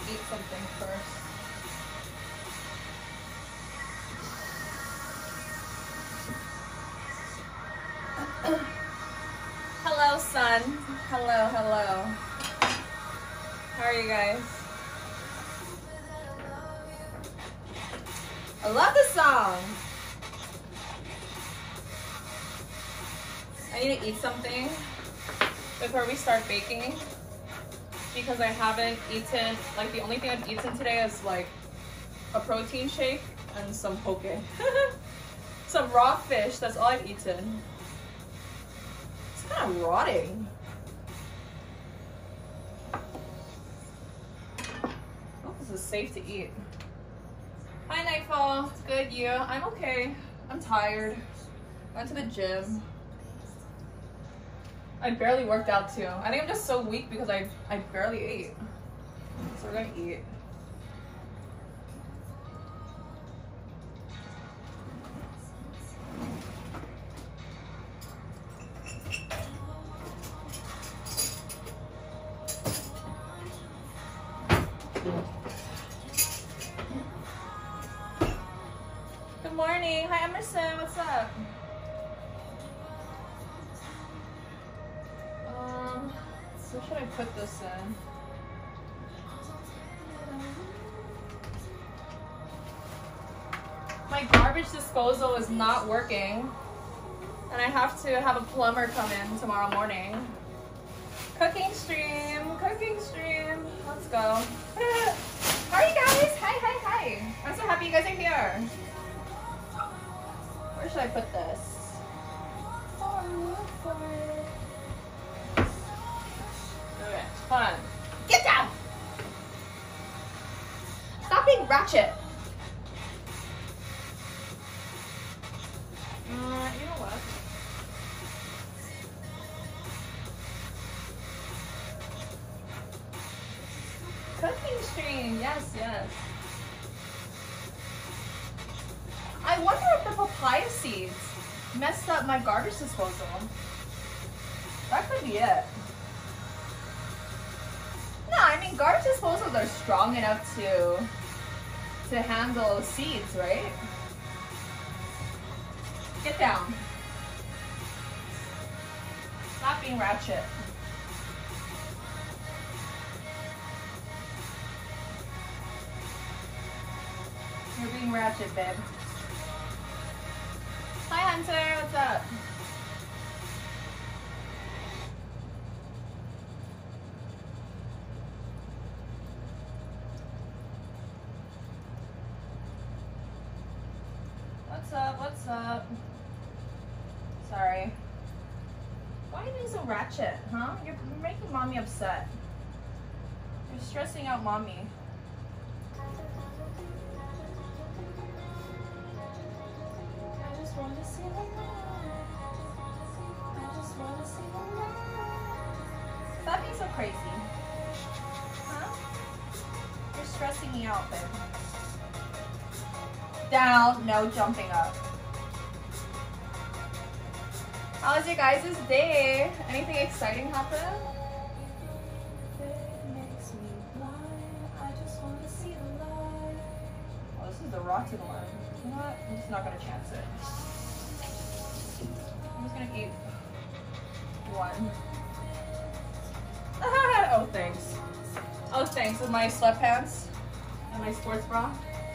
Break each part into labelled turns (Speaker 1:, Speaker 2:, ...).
Speaker 1: eat something first. Hello, sun. Hello, hello. How are you guys? I love this song. I need to eat something before we start baking because I haven't eaten, like the only thing I've eaten today is like a protein shake and some poke. Some raw fish, that's all I've eaten. It's kind of rotting. Oh, this is safe to eat. Hi Nightfall, good you? I'm okay. I'm tired. Went to the gym. I barely worked out too. I think I'm just so weak because I barely ate. So we're gonna eat. Good morning. Hi Emerson, what's up? So should I put this in? My garbage disposal is not working, and I have to have a plumber come in tomorrow morning. Cooking stream, let's go. How are you guys? Hi. I'm so happy you guys are here. Where should I put this? Okay, hold on. Get down! Stop being ratchet. You know what? Cooking stream, yes. I wonder if the papaya seeds messed up my garbage disposal. That could be it. No, I mean garbage disposals are strong enough to handle seeds, right? Get down. Stop being ratchet. You're being ratchet, babe. Hi, Hunter. What's up? What's up? Sorry. Why are you being so ratchet, huh? You're making mommy upset. You're stressing out mommy. I just want to see the light. I just want to see the light. Stop being so crazy. Huh? You're stressing me out, babe. Down, no jumping up. How was your guys' day? Anything exciting happen? Oh, this is the rotten one. You know what? I'm just not gonna chance it. I'm just gonna eat one. Oh, thanks. Oh, thanks. With my sweatpants and my sports bra.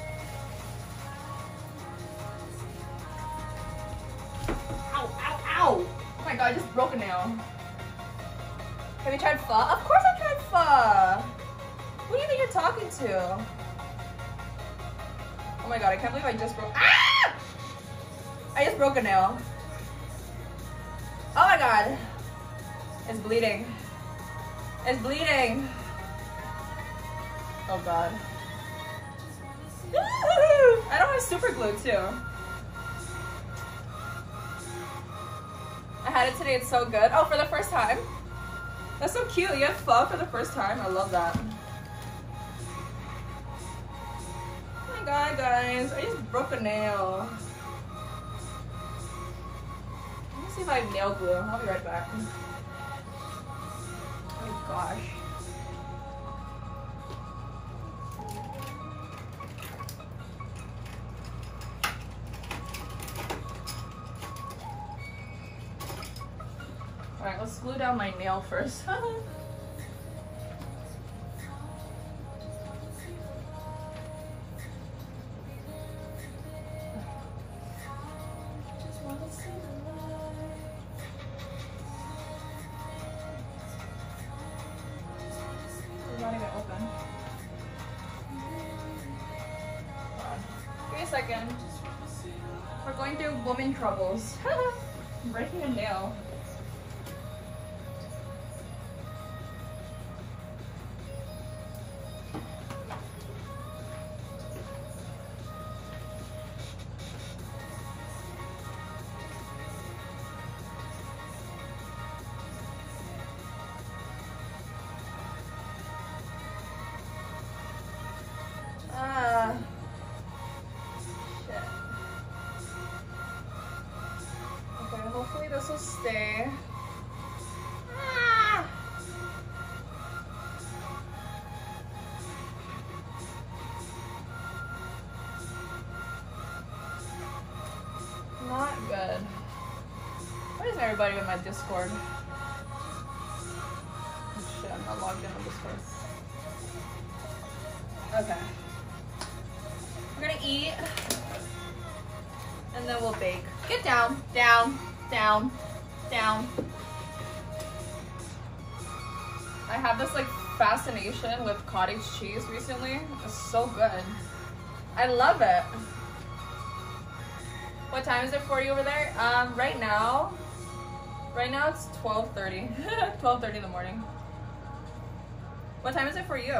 Speaker 1: Ow! Oh my god, I just broke a nail. Have you tried pho? Of course I tried pho! Who do you think you're talking to? Oh my god, I can't believe I just broke— Ah! I just broke a nail. Oh my god. It's bleeding. It's bleeding. Oh god. I don't have super glue too. I had it today, it's so good. Oh, for the first time? That's so cute, you have pho for the first time? I love that. Oh my god, guys, I just broke a nail. Let me see if I have nail glue. I'll be right back. Oh gosh. Let's glue down my nail first. Not even open. Give me a second. We're going through woman troubles. I'm breaking a nail. Hopefully this will stay. Ah! Not good. Why is everybody in my Discord? Oh shit, I'm not logged in on Discord. Okay. We're gonna eat. And then we'll bake. Get down, down. Down, down. I have this like fascination with cottage cheese recently. It's so good. I love it. What time is it for you over there? Right now it's 12:30. 12:30 in the morning. What time is it for you?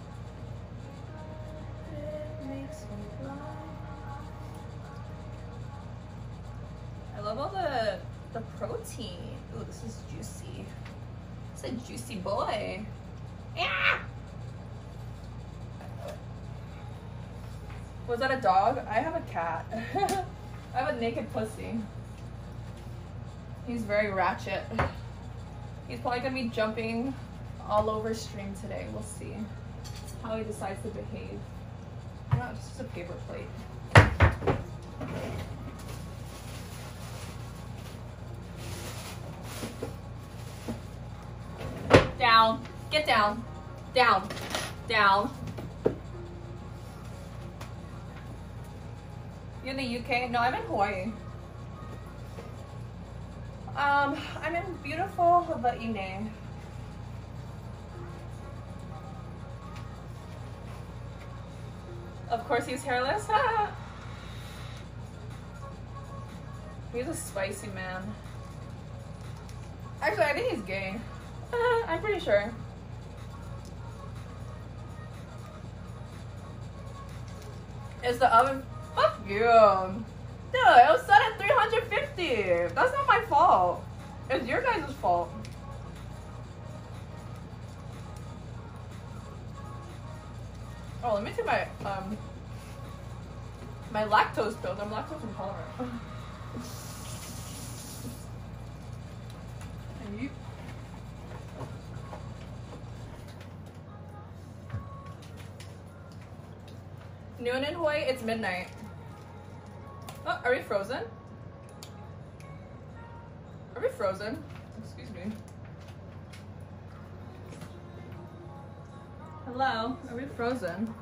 Speaker 1: I love all the protein. Ooh, this is juicy. It's a juicy boy. Yeah. Was that a dog? I have a cat. I have a naked pussy. He's very ratchet. He's probably gonna be jumping all over stream today. We'll see how he decides to behave. No, it's just a paper plate. Down. Get down. Down. Down. You in the UK? No, I'm in Hawaii. I'm in beautiful Hawaii. Of course he's hairless. He's a spicy man. Actually, I think he's gay. I'm pretty sure. Is the oven? Fuck you. Dude, it was set at 350. That's not my fault. It's your guys' fault. Oh, let me take my my lactose pills. I'm lactose intolerant. Noon in Hawaii, it's midnight. Oh, are we frozen? Are we frozen? Excuse me. Hello, are we frozen?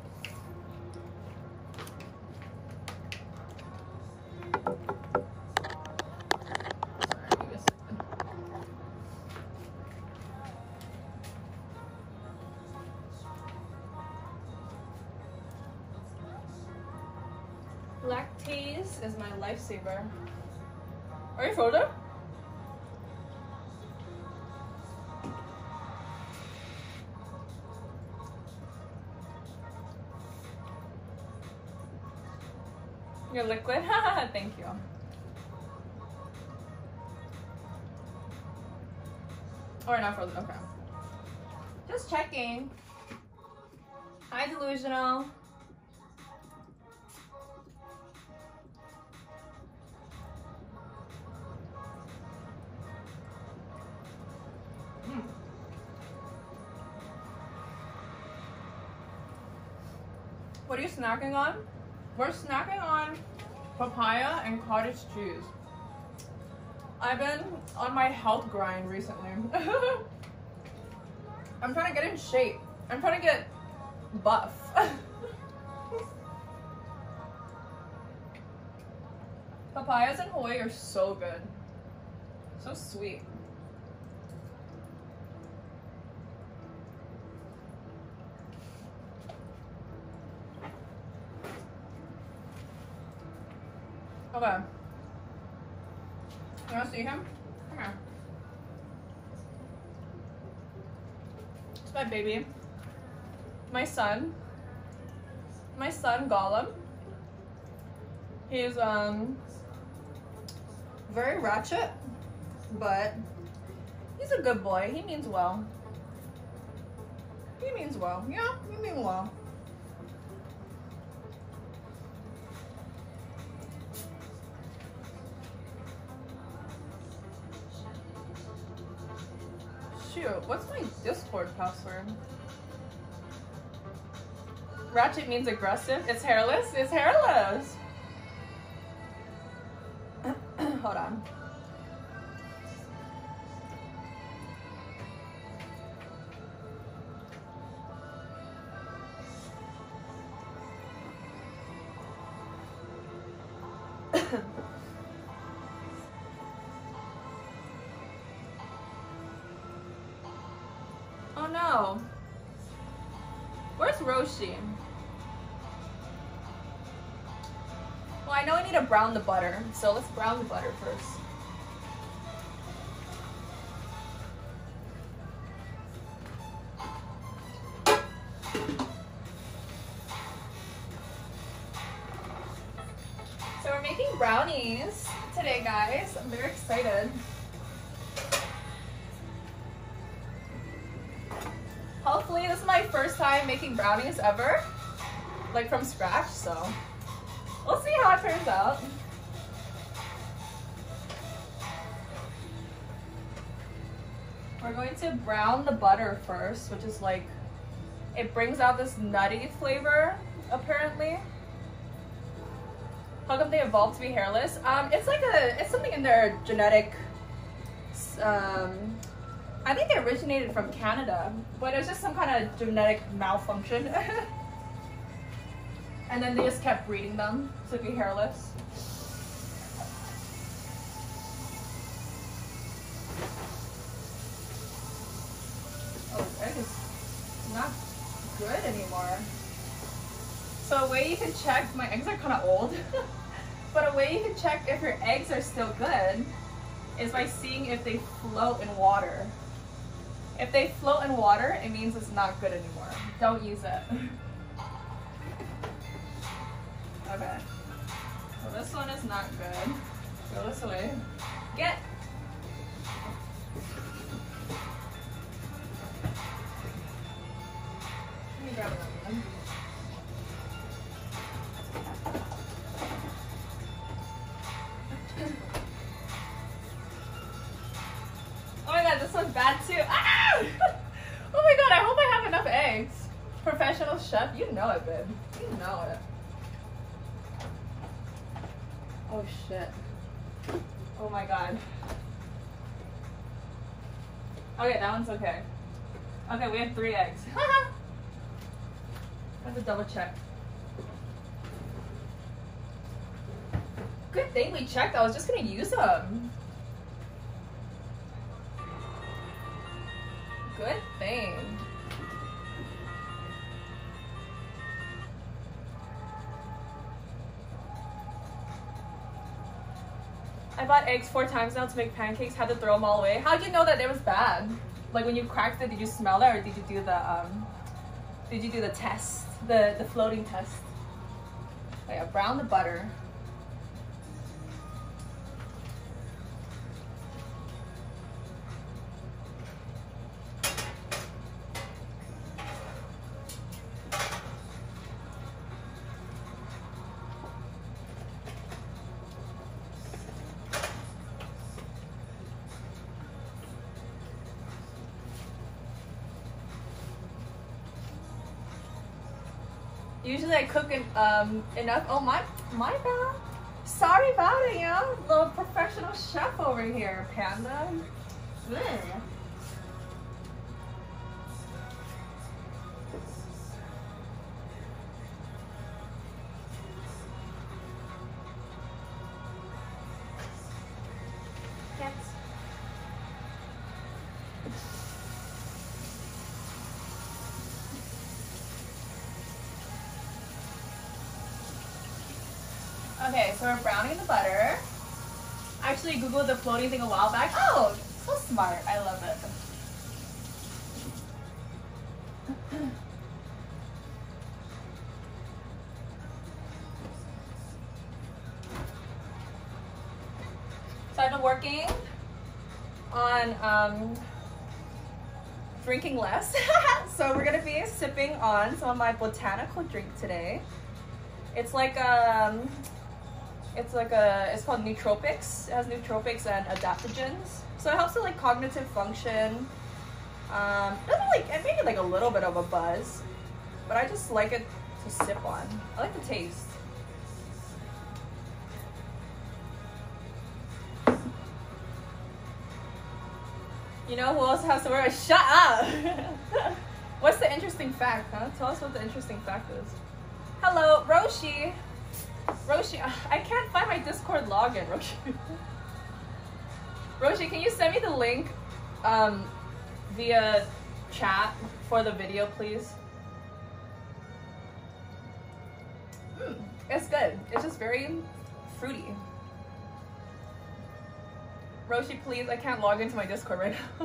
Speaker 1: Lactase is my lifesaver. Are you frozen? You're liquid? Thank you. Or not frozen, okay. Just checking. Hi, Delusional. What are you snacking on? We're snacking on papaya and cottage cheese. I've been on my health grind recently. I'm trying to get in shape. I'm trying to get buff. Papayas in Hawaii are so good. So sweet. Okay. You wanna see him? Come here. It's my baby. My son. My son Gollum. He's very ratchet, but he's a good boy. He means well. He means well. Yeah, he means well. Shoot, what's my Discord password? Ratchet means aggressive. It's hairless. It's hairless. Hold on. Oh no. Where's Roshi? Well, I know I need to brown the butter, so let's brown the butter first. So we're making brownies today, guys. I'm very excited. Hopefully, this is my first time making brownies ever, like from scratch, so we'll see how it turns out. We're going to brown the butter first, which is like, it brings out this nutty flavor, apparently. How come they evolved to be hairless? It's like it's something in their genetic, I think they originated from Canada, but it was just some kind of genetic malfunction. And then they just kept breeding them to be hairless. Oh, egg is not good anymore. So a way you can check, my eggs are kind of old, but a way you can check if your eggs are still good is by seeing if they float in water. If they float in water, it means it's not good anymore. Don't use it. Okay. So this one is not good. Throw this away. Get! Let me grab another one. Oh my god, this one's bad too. Ah! Oh my god, I hope I have enough eggs. Professional chef, you know it, babe. You know it. Oh shit. Oh my god. Okay, that one's okay. Okay, we have 3 eggs. I have to double check. Good thing we checked. I was just gonna use them. Good thing. I bought eggs 4 times now to make pancakes. Had to throw them all away. How did you know that it was bad? Like when you cracked it, did you smell it, or did you do the test, the floating test? Oh yeah, brown the butter. Usually I cook enough. Oh my bad. Sorry about it, yeah. Little professional chef over here, Panda. Ugh. Okay, so we're browning the butter. I actually Googled the floating thing a while back. Oh, so smart. I love it. So I've been working on drinking less. So we're gonna be sipping on some of my botanical drink today. It's like it's called nootropics. It has nootropics and adaptogens, so it helps with like cognitive function. Doesn't like it made it like a little bit of a buzz, but I just like it to sip on. I like the taste. You know who else has to wear a shut up? What's the interesting fact, huh? Tell us what the interesting fact is. Hello, Roshi. Roshi, I can't find my Discord login, Roshi. Roshi, can you send me the link via chat for the video, please? It's good. It's just very fruity. Roshi, please, I can't log into my Discord right now.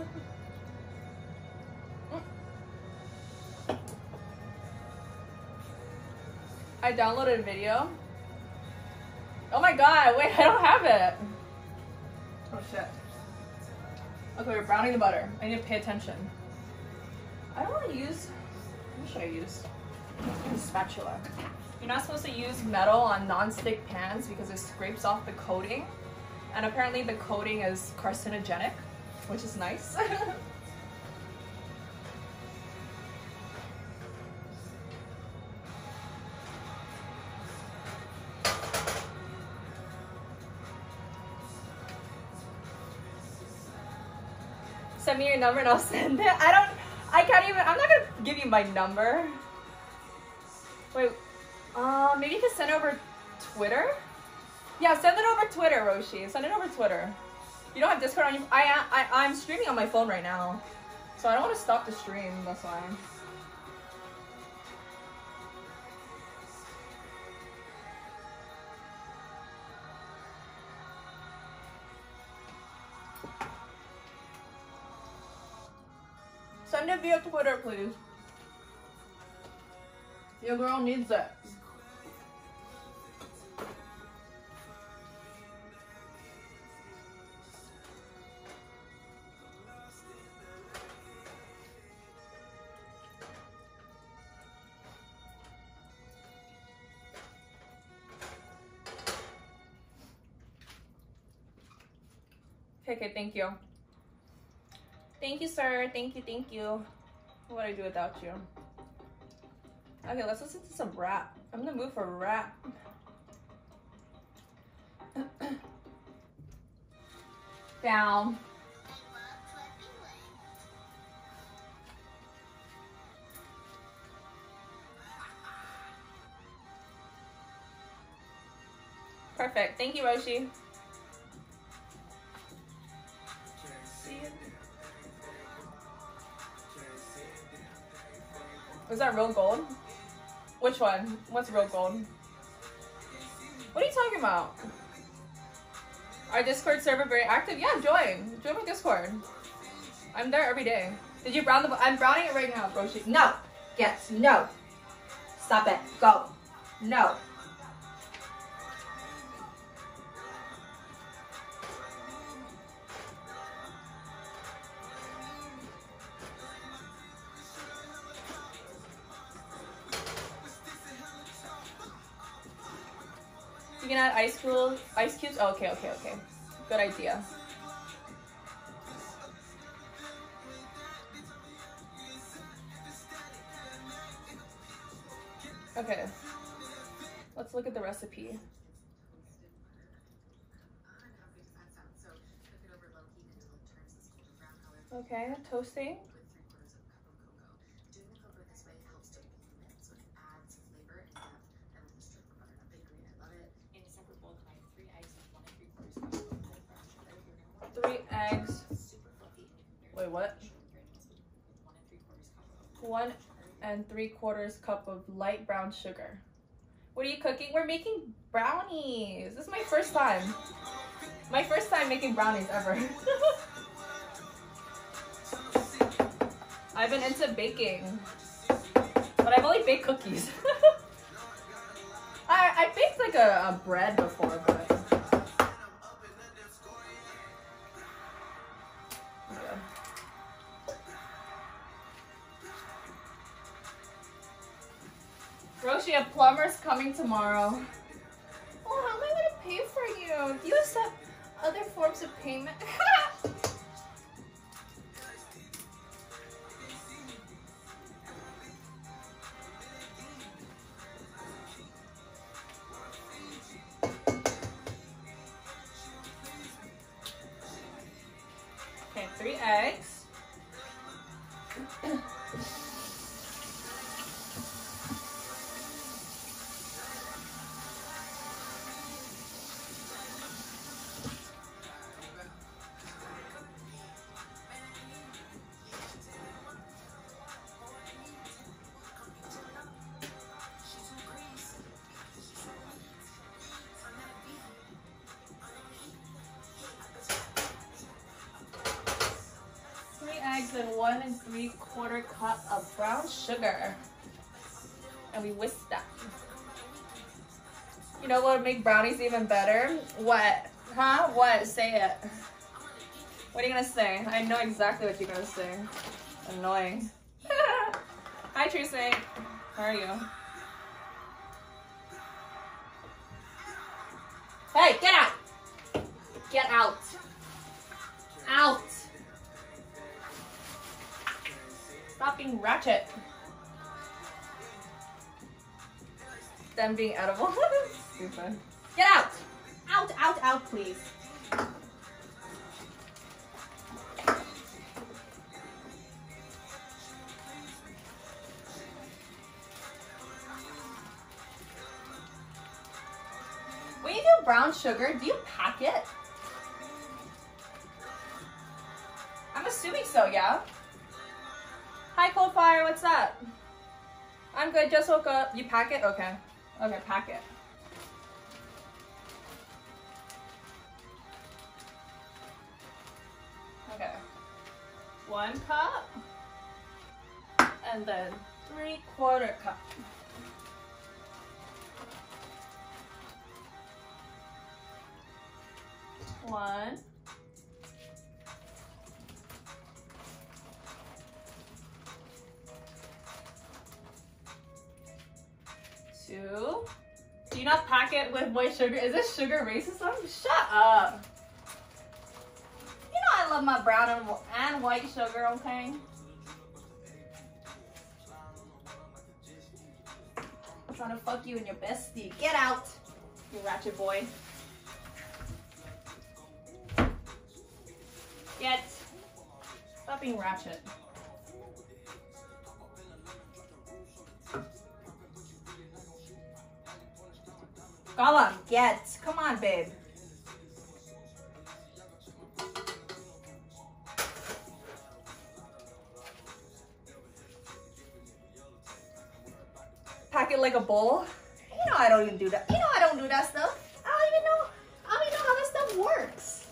Speaker 1: I downloaded a video. Oh my god, wait, I don't have it. Oh shit. Okay, we're browning the butter. I need to pay attention. I don't want to use, what should I use? A spatula. You're not supposed to use metal on non-stick pans because it scrapes off the coating. And apparently the coating is carcinogenic, which is nice. Send me your number and I'll send it. I can't even, I'm not gonna give you my number. Wait, maybe you can send it over Twitter? Yeah, send it over Twitter, Roshi. Send it over Twitter. You don't have Discord on your, I'm streaming on my phone right now. So I don't want to stop the stream, that's why. Send it via Twitter, please. Your girl needs it. Okay, thank you. Thank you, sir. Thank you, thank you. What would I do without you? Okay, let's listen to some rap. I'm in the mood for rap. Down. Perfect. Thank you, Roshi. Is that real gold? Which one? What's real gold? What are you talking about? Our Discord server very active? Yeah, join. Join my Discord. I'm there every day. Did you brown the... I'm browning it right now, Roshi. No. Yes. No. Stop it. Go. No. You can add ice cubes. Oh, okay. Good idea. Okay. Let's look at the recipe. Okay, toasting. Three eggs. Wait, what? 1 3/4 cup of light brown sugar. What are you cooking? We're making brownies. This is my first time. My first time making brownies ever. I've been into baking, but I've only baked cookies. I baked like a bread before, but yeah. Roshi, a plumber's coming tomorrow. Oh, how am I gonna pay for you? Do you accept other forms of payment? Okay, 3 eggs. Eggs and 1 3/4 cup of brown sugar, and we whisk that. You know what would make brownies even better? What? Huh? What? Say it. What are you gonna say? I know exactly what you're gonna say. Annoying. Hi Tracy. How are you? Hey, get out! Get out! Out! Stop being ratchet. Them being edible. Stupid. Get out! Out, out, out, please. When you do brown sugar, do you pack it? I'm assuming so, yeah? Hi, Coldfire, what's up? I'm good, just woke up. You pack it? Okay. Okay, pack it. Okay. 1 cup. And then 3/4 cup. One. 2. Do you not pack it with white sugar? Is this sugar racism? Shut up. You know I love my brown and white sugar, okay? I'm trying to fuck you and your bestie. Get out, you ratchet boy. Get. Stop being ratchet. Gollum, get. Come on, babe. Pack it like a bowl. You know I don't even do that. You know I don't do that stuff. I don't even know how that stuff works.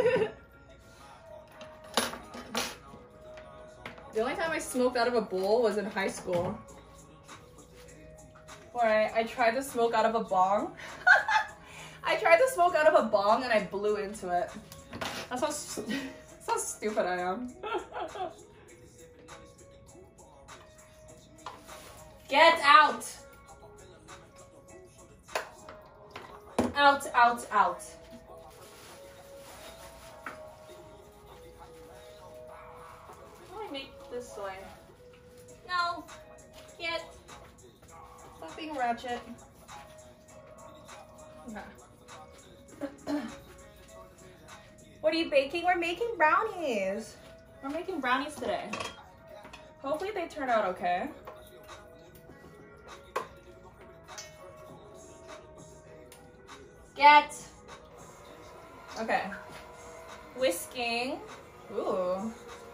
Speaker 1: The only time I smoked out of a bowl was in high school. Where I tried to smoke out of a bong. I tried to smoke out of a bong and I blew into it. That's how stupid I am. Get out! Out, out, out. How do I make this way? No! Get! Stop being ratchet. Okay. What are you baking? We're making brownies. We're making brownies today. Hopefully they turn out okay. Get. Okay. Whisking. Ooh.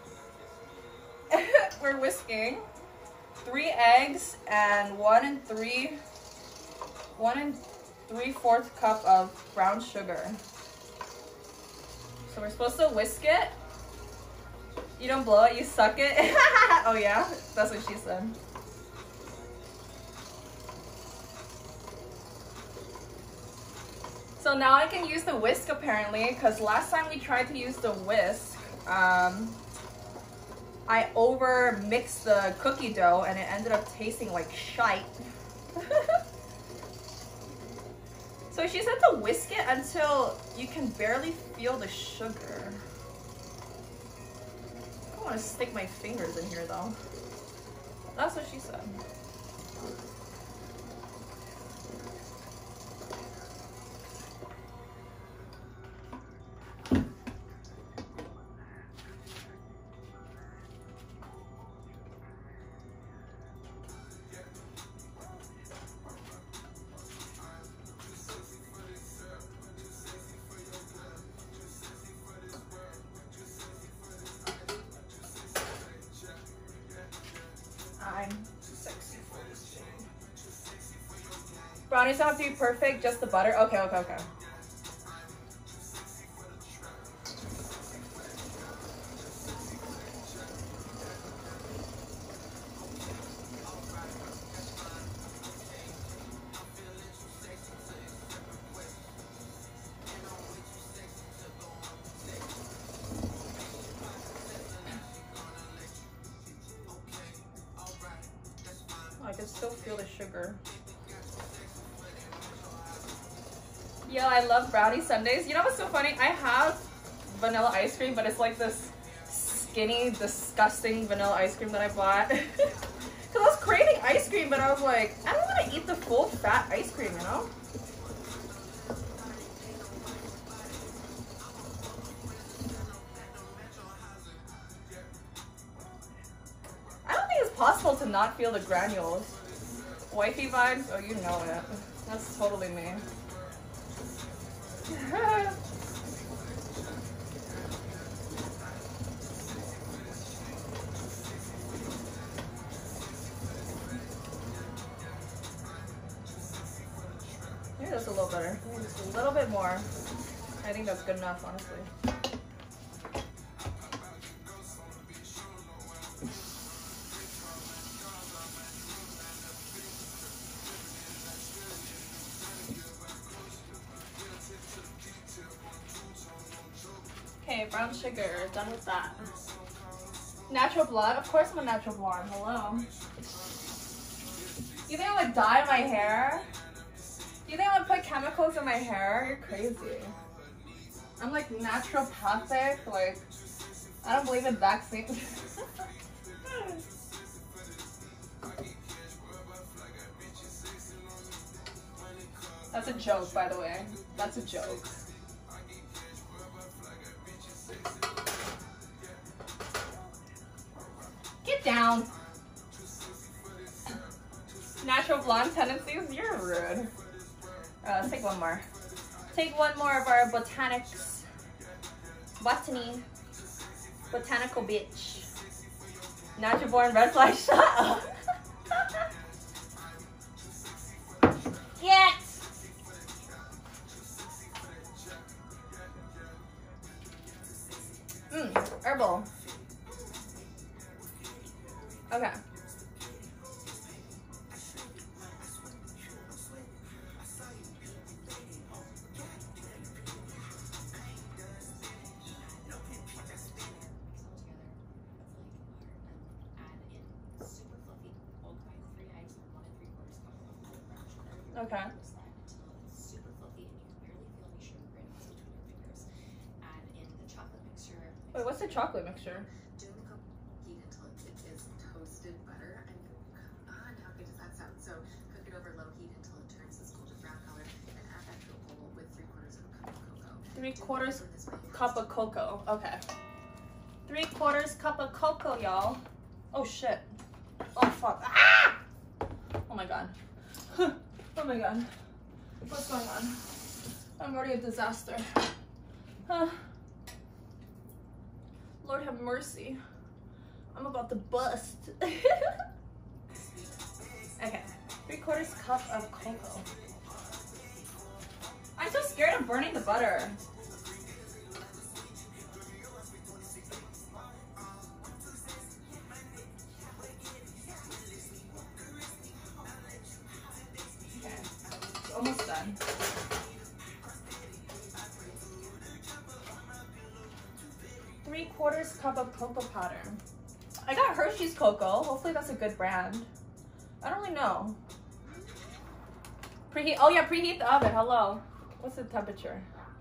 Speaker 1: We're whisking 3 eggs and 1 3/4 cup of brown sugar. So we're supposed to whisk it. You don't blow it, you suck it. Oh yeah? That's what she said. So now I can use the whisk apparently, because last time we tried to use the whisk, I over mixed the cookie dough and it ended up tasting like shite. So she said to whisk it until you can barely feel the sugar. I don't want to stick my fingers in here though. That's what she said. Brownies don't have to be perfect, just the butter. Okay, okay, okay. Oh, I can still feel the sugar. Yo, I love brownie sundaes. You know what's so funny? I have vanilla ice cream, but it's like this skinny, disgusting vanilla ice cream that I bought. Because I was craving ice cream, but I was like, I don't want to eat the full fat ice cream, you know? I don't think it's possible to not feel the granules. Wifey vibes? Oh, you know it. That's totally me. Maybe that's a little better. Maybe just a little bit more. I think that's good enough, honestly. Okay, brown sugar, done with that. Natural blood? Of course I'm a natural blonde, hello. You think I would dye my hair? You think I would put chemicals in my hair? You're crazy. I'm like naturopathic, like, I don't believe in vaccines. That's a joke, by the way. That's a joke. Get down. Natural blonde tendencies? You're rude. Let's take one more. Take one more of our botanics. Botany. Botanical bitch. Natural born red flag, shut up. Yes! Herbal. Okay. Okay.
Speaker 2: Super fluffy and you can barely feel any sugar granules between your fingers. Add in the chocolate mixture.
Speaker 1: Wait, what's the chocolate mixture?
Speaker 2: Do the cook heat until it is toasted butter. And how good does that sound? So cook it over low heat until it turns this golden brown color, and add that to a bowl with 3/4 of a cup of cocoa.
Speaker 1: 3/4 cup of cocoa. Okay. 3/4 cup of cocoa, y'all. Oh shit. Oh fuck. Ah! Oh my god. Oh my god. What's going on? I'm already a disaster. Lord have mercy. I'm about to bust. Okay. 3/4 cup of cocoa. I'm so scared of burning the butter. Okay, it's almost done. Three-quarters cup of cocoa powder. I got Hershey's cocoa. Hopefully that's a good brand. I don't really know. Preheat. Oh yeah, preheat the oven. Hello. What's the temperature?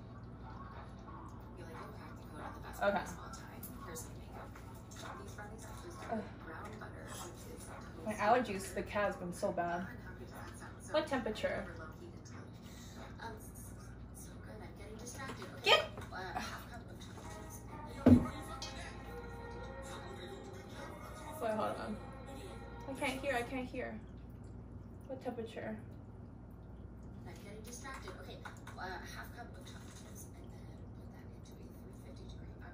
Speaker 1: Okay. My allergies to the cat has been so bad. What temperature? Get! Wait, hold on. I can't hear. What temperature?
Speaker 2: I'm getting distracted. Okay, half cup of chocolates, and then put that into a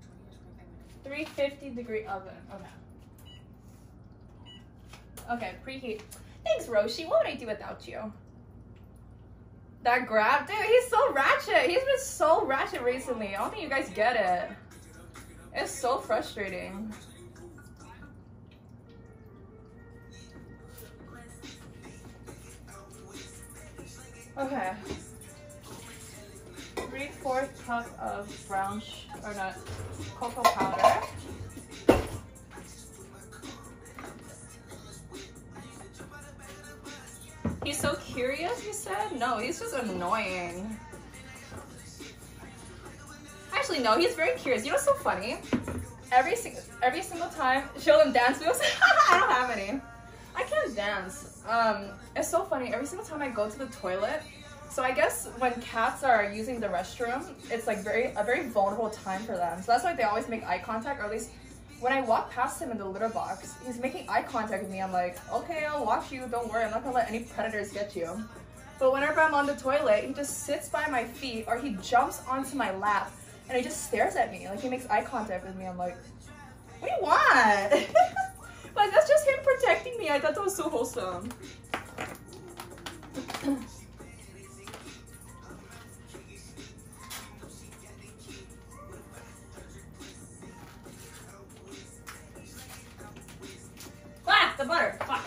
Speaker 2: 350 degree oven for 20 to 25 minutes.
Speaker 1: 350 degree oven. Okay. Okay, preheat. Thanks, Roshi. What would I do without you? That grab? Dude, he's so ratchet. He's been so ratchet recently. I don't think you guys get it. It's so frustrating. Okay. 3/4 cup of brown cocoa powder. He's so curious, you said? No, he's just annoying. Actually, no, he's very curious. You know what's so funny? Every single time, show them dance moves. I don't have any. I can't dance. It's so funny. Every single time I go to the toilet, so I guess when cats are using the restroom, it's like a very vulnerable time for them. So that's why they always make eye contact, or at least when I walk past him in the litter box, he's making eye contact with me. I'm like, okay, I'll watch you. Don't worry. I'm not gonna let any predators get you. But whenever I'm on the toilet, he just sits by my feet, or he jumps onto my lap and he just stares at me. Like, he makes eye contact with me. I'm like, what do you want? Like, that's just him protecting me. I thought that was so wholesome. Ah, the butter. Fuck.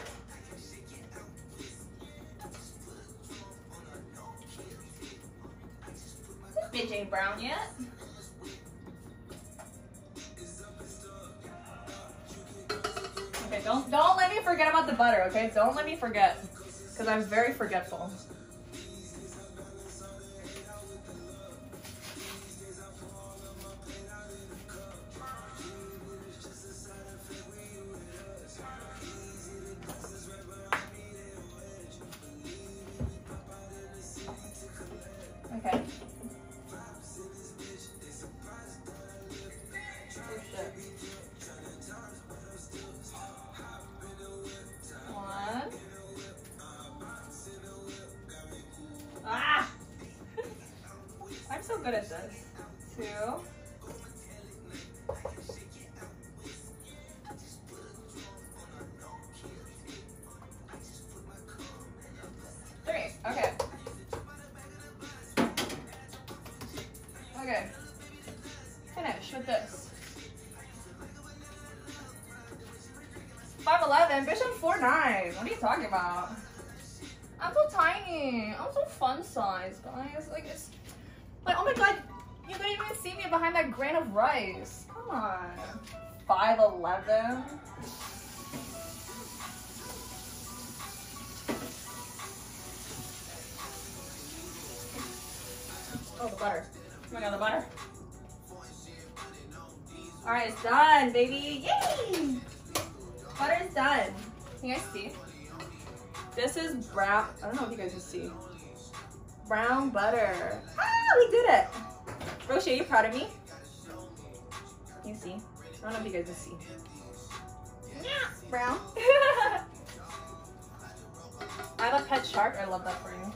Speaker 1: This bitch ain't brown yet. Okay, don't let me forget about the butter, okay? Don't let me forget, because I'm very forgetful. Okay. One. Ah! I'm so good at this. 2. 3. Okay. Okay. Finish with this. 5'11", bitch, I'm 4'9". What are you talking about? I'm so tiny. I'm so fun size, guys. Like, it's like, oh my god, you couldn't even see me behind that grain of rice. Come on. 5'11". Oh, the butter. Oh my god, the butter. Alright, it's done, baby. Yay! Butter is done. Can you guys see? This is brown. I don't know if you guys can see. Brown butter. Ah, we did it. Roshi, are you proud of me? Can you see? I don't know if you guys can see. Yeah, brown. I have a pet shark. I love that for you.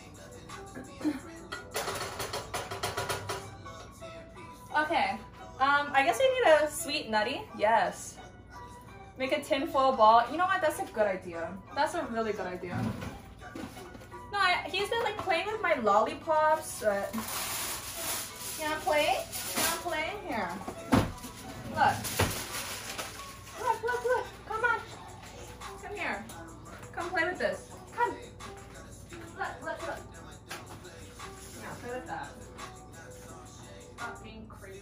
Speaker 1: Okay. I guess I need a sweet nutty. Yes. Make a tinfoil ball. You know what? That's a good idea. That's a really good idea. No, he's been like playing with my lollipops. You wanna play? You wanna play? Here. Look. Look, look, look. Come on. Come here. Come play with this. Come. Look, look, look. Yeah, play with that. Stop being crazy.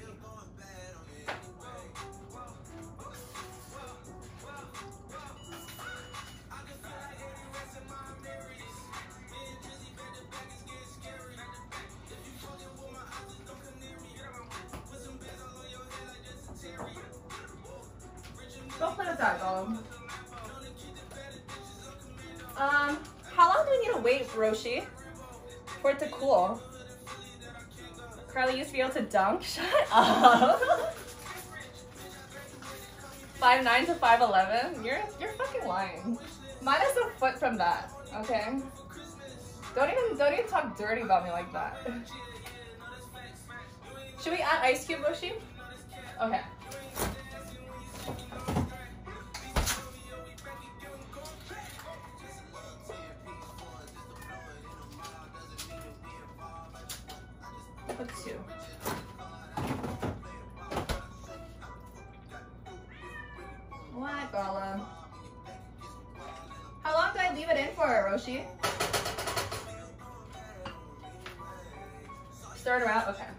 Speaker 1: Go play with that, dog. How long do we need to wait, Roshi, for it to cool? Carly used to be able to dunk. Shut up. 5'9" to 5'11"? You're fucking lying. Minus a foot from that, okay? Don't even talk dirty about me like that. Should we add ice cube, Roshi? Okay. Put 2. What, Gala? How long do I leave it in for, Roshi? Start around? Okay.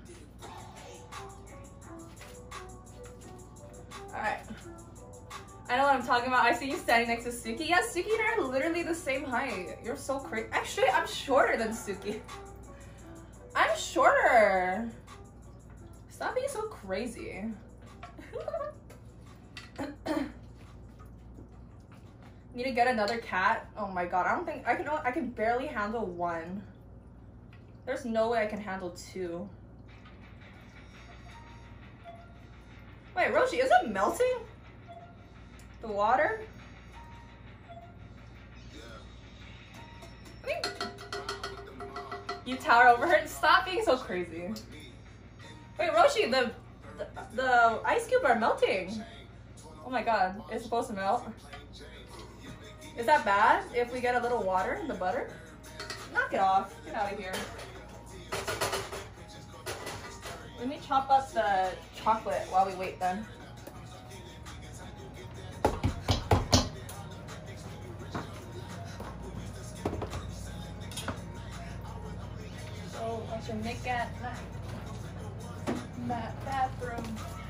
Speaker 1: Alright. I know what I'm talking about. I see you standing next to Suki. Yeah, Suki and I are literally the same height. You're so crazy. Actually, I'm shorter than Suki. I'm shorter. Stop being so crazy. Need to get another cat? Oh my god, I don't think I can barely handle 1. There's no way I can handle 2. Wait, Roshi, is it melting? The water? I think you tower over her. Stop being so crazy. Wait, Roshi, the ice cubes are melting. Oh my god, it's supposed to melt. Is that bad if we get a little water in the butter? Knock it off. Get out of here. Let me chop up the chocolate while we wait then. So I should make that bathroom.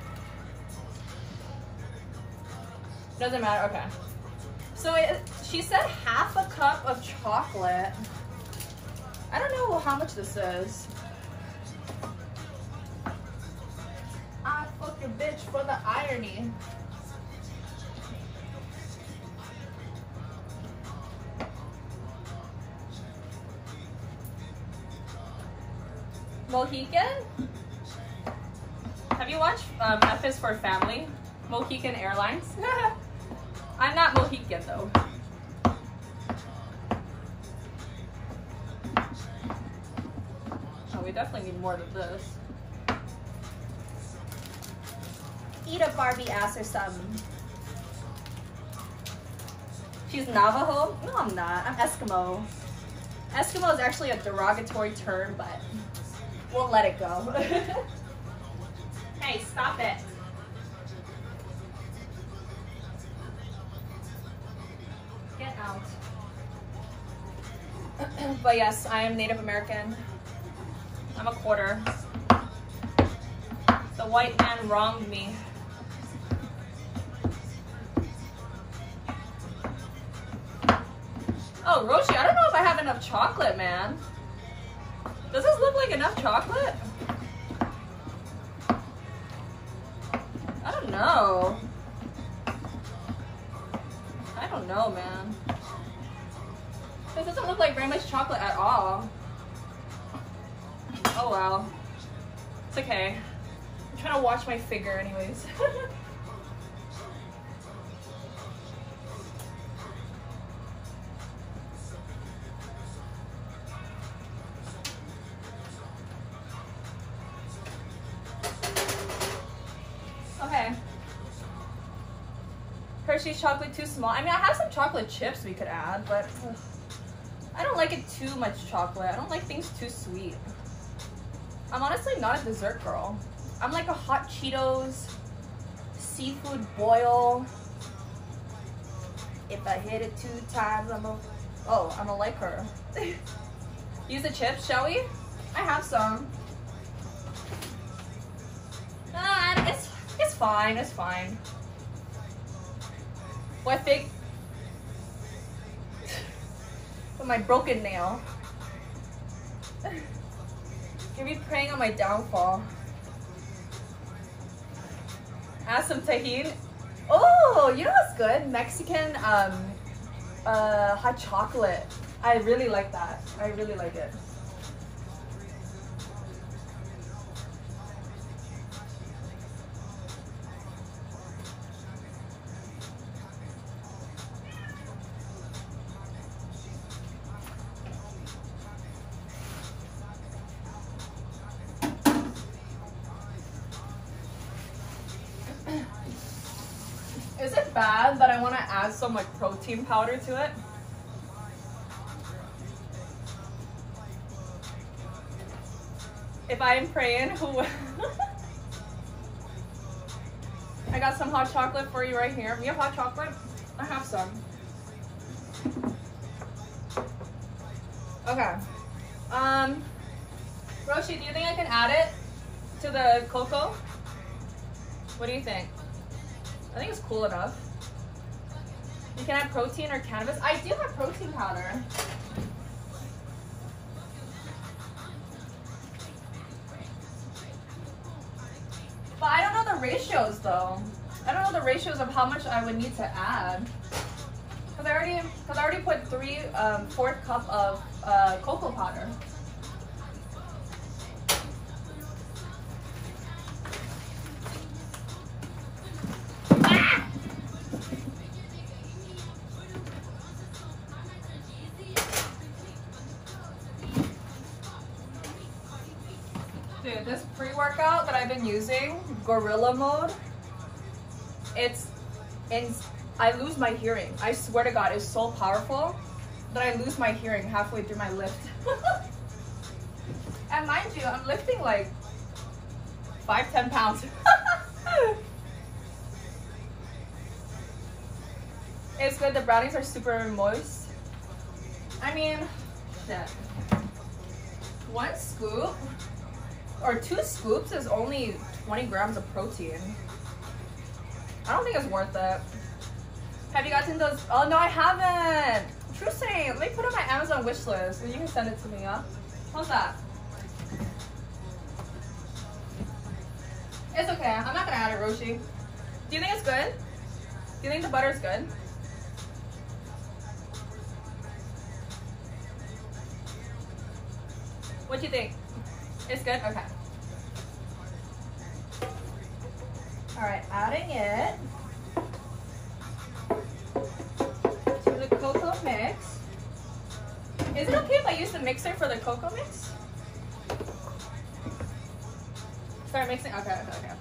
Speaker 1: Doesn't matter, okay. So she said half a cup of chocolate. I don't know how much this is. I fuck your bitch for the irony. Mohican? Have you watched F is for Family? Mohican Airlines? I'm not Mohican though. Oh, we definitely need more than this. Eat a Barbie ass or something. She's Navajo? No, I'm not. I'm Eskimo. Eskimo is actually a derogatory term, but we'll let it go. Hey, stop it. Get out. But yes, I am Native American. I'm a quarter. The white man wronged me. Oh, Roshi, I don't know if I have enough chocolate, man. Does this look like enough chocolate? I don't know. I don't know, man. This doesn't look like very much chocolate at all. Oh well. It's okay. I'm trying to watch my figure anyways. Hershey's chocolate too small? I mean, I have some chocolate chips we could add, but I don't like it too much chocolate. I don't like things too sweet. I'm honestly not a dessert girl. I'm like a hot Cheetos, seafood boil. If I hit it 2 times, I'm gonna like her. Use the chips, shall we? I have some. It's fine, it's fine. What fake? With my broken nail. You'll be preying on my downfall. Add some tahini. Oh, you know what's good? Mexican hot chocolate. I really like that. I really like it. Is it bad that I want to add some like protein powder to it? If I am praying, who? I got some hot chocolate for you right here. You have hot chocolate? I have some. Okay. Roshi, do you think I can add it to the cocoa? What do you think? I think it's cool enough. You can add protein or cannabis. I do have protein powder. But I don't know the ratios though. I don't know the ratios of how much I would need to add. Cause I already put 3/4 cup of cocoa powder. Dude, this pre-workout that I've been using, Gorilla Mode, I lose my hearing. I swear to God, it's so powerful that I lose my hearing halfway through my lift. And mind you, I'm lifting like 5-10 pounds. It's good, the brownies are super moist. I mean, shit. 1 scoop or 2 scoops is only 20 grams of protein. I don't think it's worth it. Have you gotten those? Oh no, I haven't. True saying, let me put it on my Amazon wish list and you can send it to me, huh? How's that? It's okay, I'm not gonna add it, Roshi. Do you think it's good? Do you think the butter is good? What do you think? It's good? Okay. Alright, adding it to the cocoa mix. Is it okay if I use the mixer for the cocoa mix? Start mixing? Okay, okay, okay.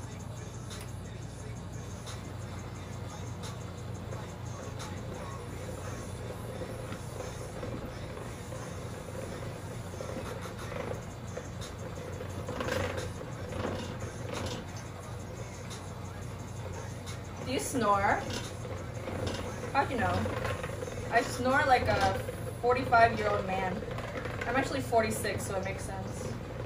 Speaker 1: Do you snore? How'd you know? I snore like a 45-year-old man. I'm actually 46, so it makes sense.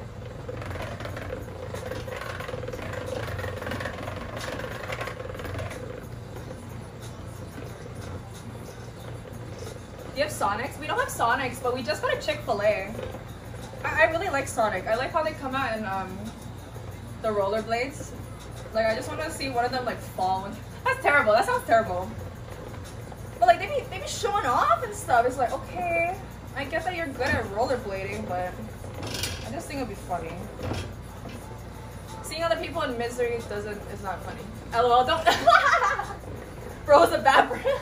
Speaker 1: Do you have Sonics? We don't have Sonics, but we just got a Chick-fil-A. I really like Sonic. I like how they come out in the rollerblades. Like, I just want to see one of them like fall. That's terrible. That sounds terrible. But like, they be showing off and stuff. It's like, okay, I get that you're good at rollerblading, but I just think it'd be funny. Seeing other people in misery is not funny. LOL, don't. Bro's a bad brand.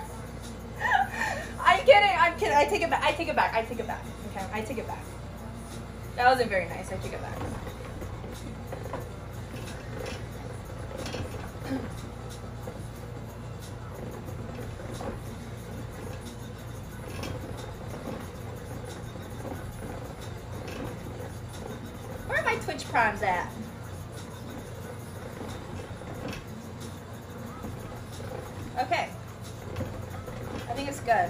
Speaker 1: I'm kidding. I take it back. Okay, I take it back. That wasn't very nice. I take it back.
Speaker 3: Twitch Prime's at? Okay. I think it's good.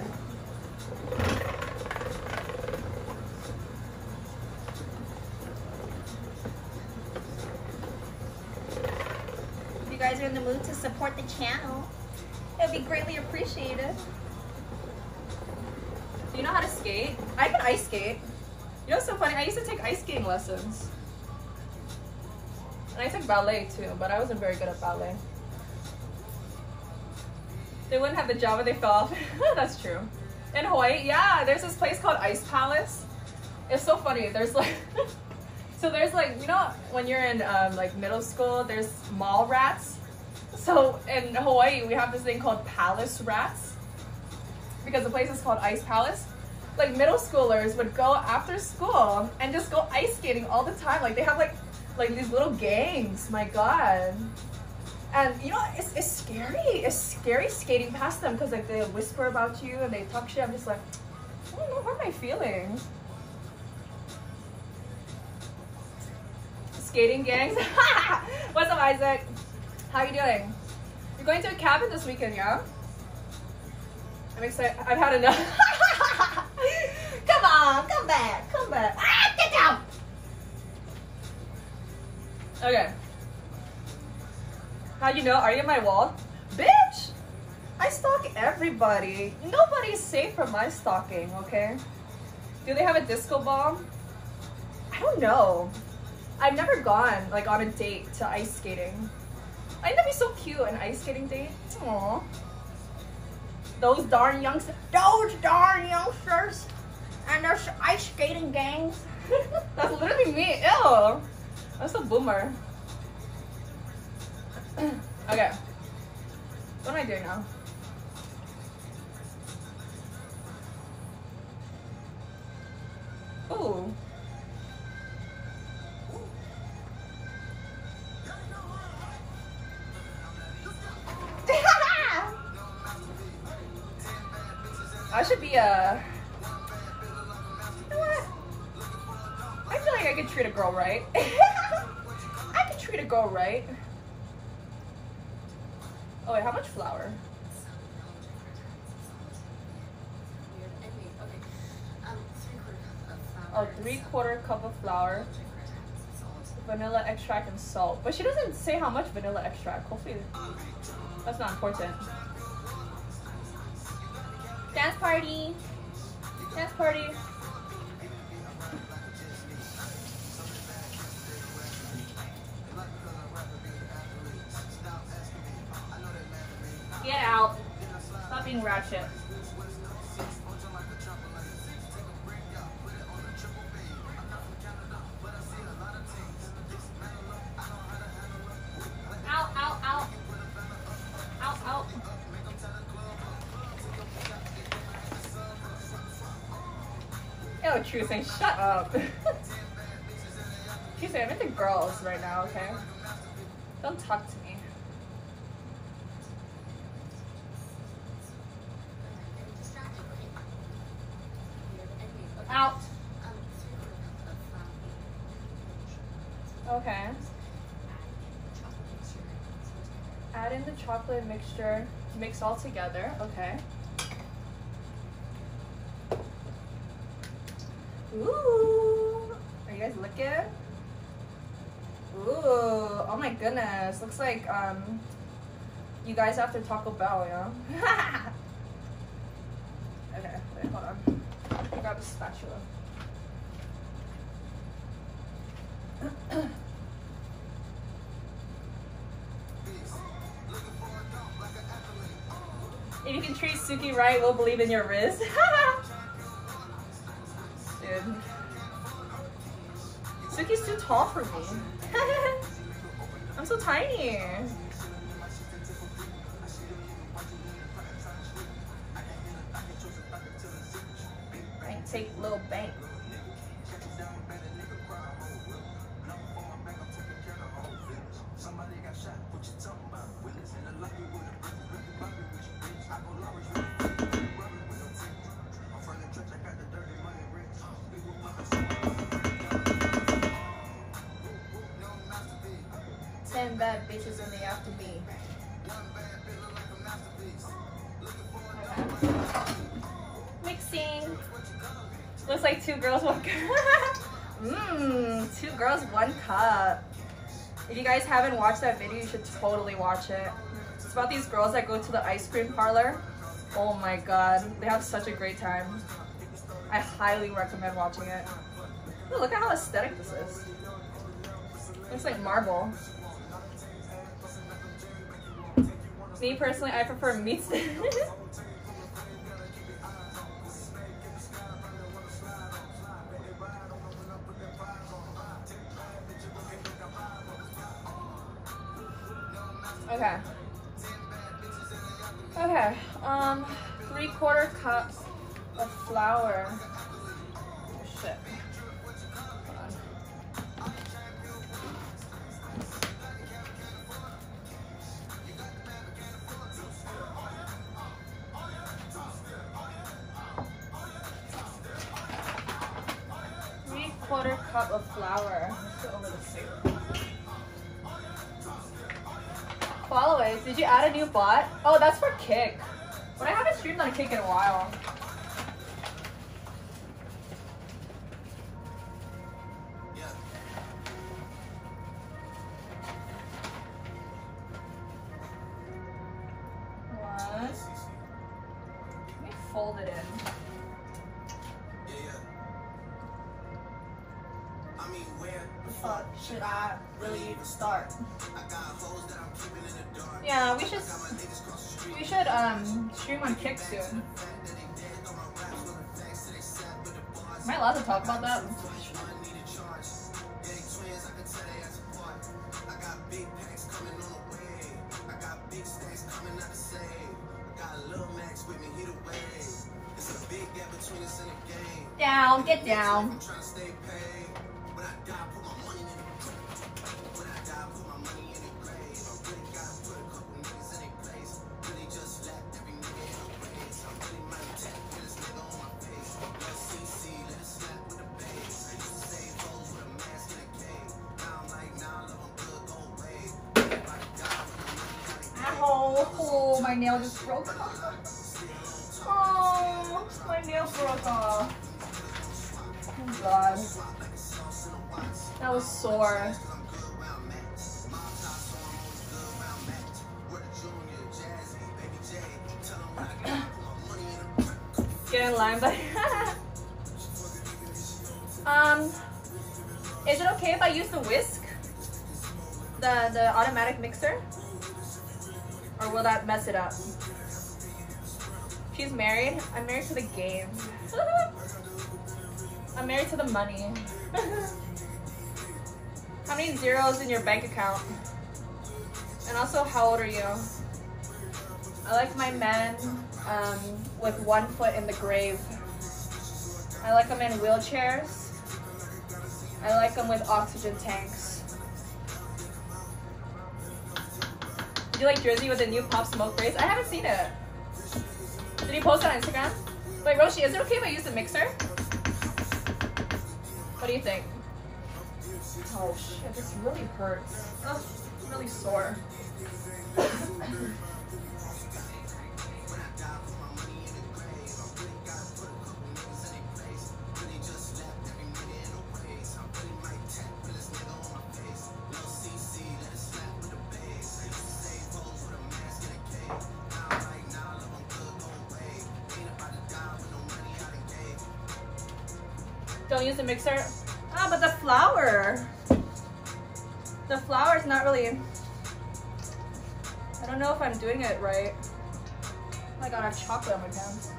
Speaker 3: If you guys are in the mood to support the channel, it would be greatly appreciated.
Speaker 1: Do you know how to skate? I can ice skate. You know what's so funny? I used to take ice skating lessons. And I took ballet too, but I wasn't very good at ballet. They wouldn't have the job if they fell off. That's true. In Hawaii, yeah, there's this place called Ice Palace. It's so funny. There's like, so there's like, you know, when you're in like middle school, there's mall rats. So in Hawaii, we have this thing called palace rats because the place is called Ice Palace. Like middle schoolers would go after school and just go ice skating all the time. Like they have like these little gangs. My God. And you know, it's scary. It's scary skating past them because like they whisper about you and they talk shit. I'm just like, I don't know, what am I feeling? Skating gangs. What's up, Isaac? How you doing? You're going to a cabin this weekend, yeah? I'm excited. I've had enough.
Speaker 3: Come on, come back, come back. Ah, get down.
Speaker 1: Okay. How you know? Are you in my wall? Bitch! I stalk everybody. Nobody's safe from my stalking, okay? Do they have a disco ball? I don't know. I've never gone like on a date to ice skating. I think that'd be so cute, an ice skating date. Aww. Those darn youngsters and their ice skating gangs. That's literally me. Ew. That's a boomer. Okay. What am I doing now? Ooh. I should be a... You know what? I feel like I could treat a girl right. I could treat a girl right. Oh wait, how much flour? Oh, 3/4 cup of flour. Vanilla extract and salt. But she doesn't say how much vanilla extract. Hopefully that's not important.
Speaker 3: Dance party.
Speaker 1: Dance party. Get out. Stop being ratchet. Ow, ow, ow. Ow, ow. Yo, True saying, shut up. True saying, I'm into girls right now, okay? Don't talk to me. Out. Okay. Add in the chocolate mixture. Mix all together. Okay. Ooh. Are you guys looking? Ooh. Oh my goodness. Looks like you guys after Taco Bell, yeah? Okay. Wait, hold on. Grab a spatula. If you can treat Suki right, we'll believe in your Riz. Dude. Suki's too tall for me. I'm so tiny. Right, take little bank.
Speaker 3: bad bitches and they have to be. Okay. Mixing.
Speaker 1: Looks like 2 girls, 1 cup.
Speaker 3: 2 girls, 1 cup. If you guys haven't watched that video, you should totally watch it. It's about these girls that go to the ice cream parlor. Oh my god, they have such a great time. I highly recommend watching it. Ooh, look at how aesthetic this is. Looks like marble.
Speaker 1: Me personally, I prefer meat stick. Okay. Okay. 3/4 cup of flour. Oh shit. Hold on. Three-quarter cup of flour. Let's go over the syrup. Followers, did you add a new bot? Oh, that's for Kick. But I haven't streamed on Kick in a while. What? Let me fold it in. Should I really even start? Yeah, we should stream on Kick soon. Am I allowed to talk about that? Down, get down. Oh, my nail just broke off. Oh, my nail broke off. Oh god. That was sore. Getting lime, but is it okay if I use the whisk? The automatic mixer? Or will that mess it up? She's married. I'm married to the game. I'm married to the money. How many zeros in your bank account? And also, how old are you? I like my men with 1 foot in the grave. I like them in wheelchairs. I like them with oxygen tanks. Did you like Jersey with the new Pop Smoke phrase? I haven't seen it. Did he post it on Instagram? Wait, Roshi, is it okay if I use the mixer? What do you think? Oh shit, this really hurts. Oh, it's really sore. Don't use the mixer. Ah, but the flour. The flour is not really. I don't know if I'm doing it right. Oh my god, I have chocolate on my pants.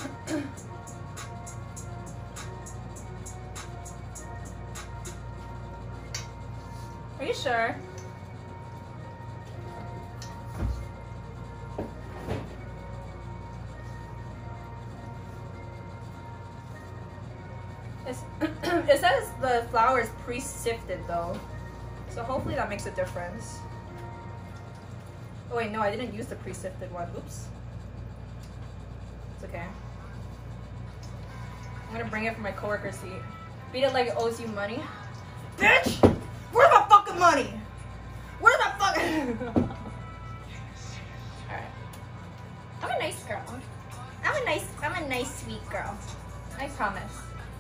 Speaker 1: Are you sure? It says the flour is pre-sifted though, so hopefully that makes a difference. Oh wait, no, I didn't use the pre-sifted one. Oops. It's okay. I'm gonna bring it for my coworker's seat. Beat it like it owes you money. Bitch! Where's my fucking money? Where's my
Speaker 3: Alright. I'm a nice girl. I'm a nice sweet girl. I promise.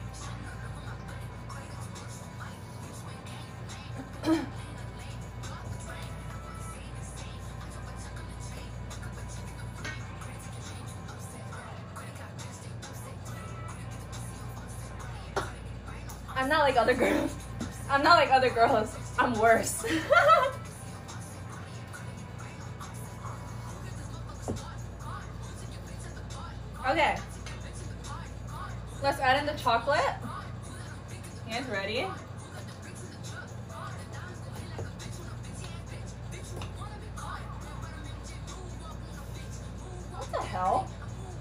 Speaker 3: I'm not like other girls. I'm not like other girls. I'm worse. Okay. Let's add in the chocolate. You guys ready? What the hell?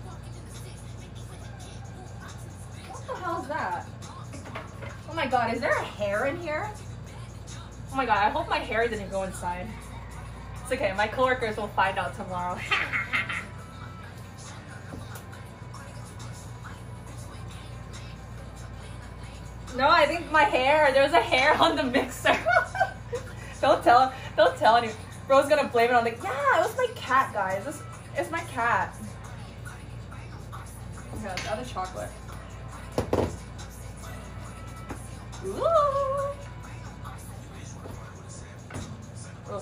Speaker 3: What the hell is that? Oh my god, is there a hair in here? Oh my god, I hope my hair didn't go inside. It's okay, my coworkers will find out tomorrow. No, I think my hair, there's a hair on the mixer. Don't tell anyone. Bro's gonna blame it on the, yeah, it was my cat, guys. It's my cat. Okay, let's add the chocolate. Ooh. Oh.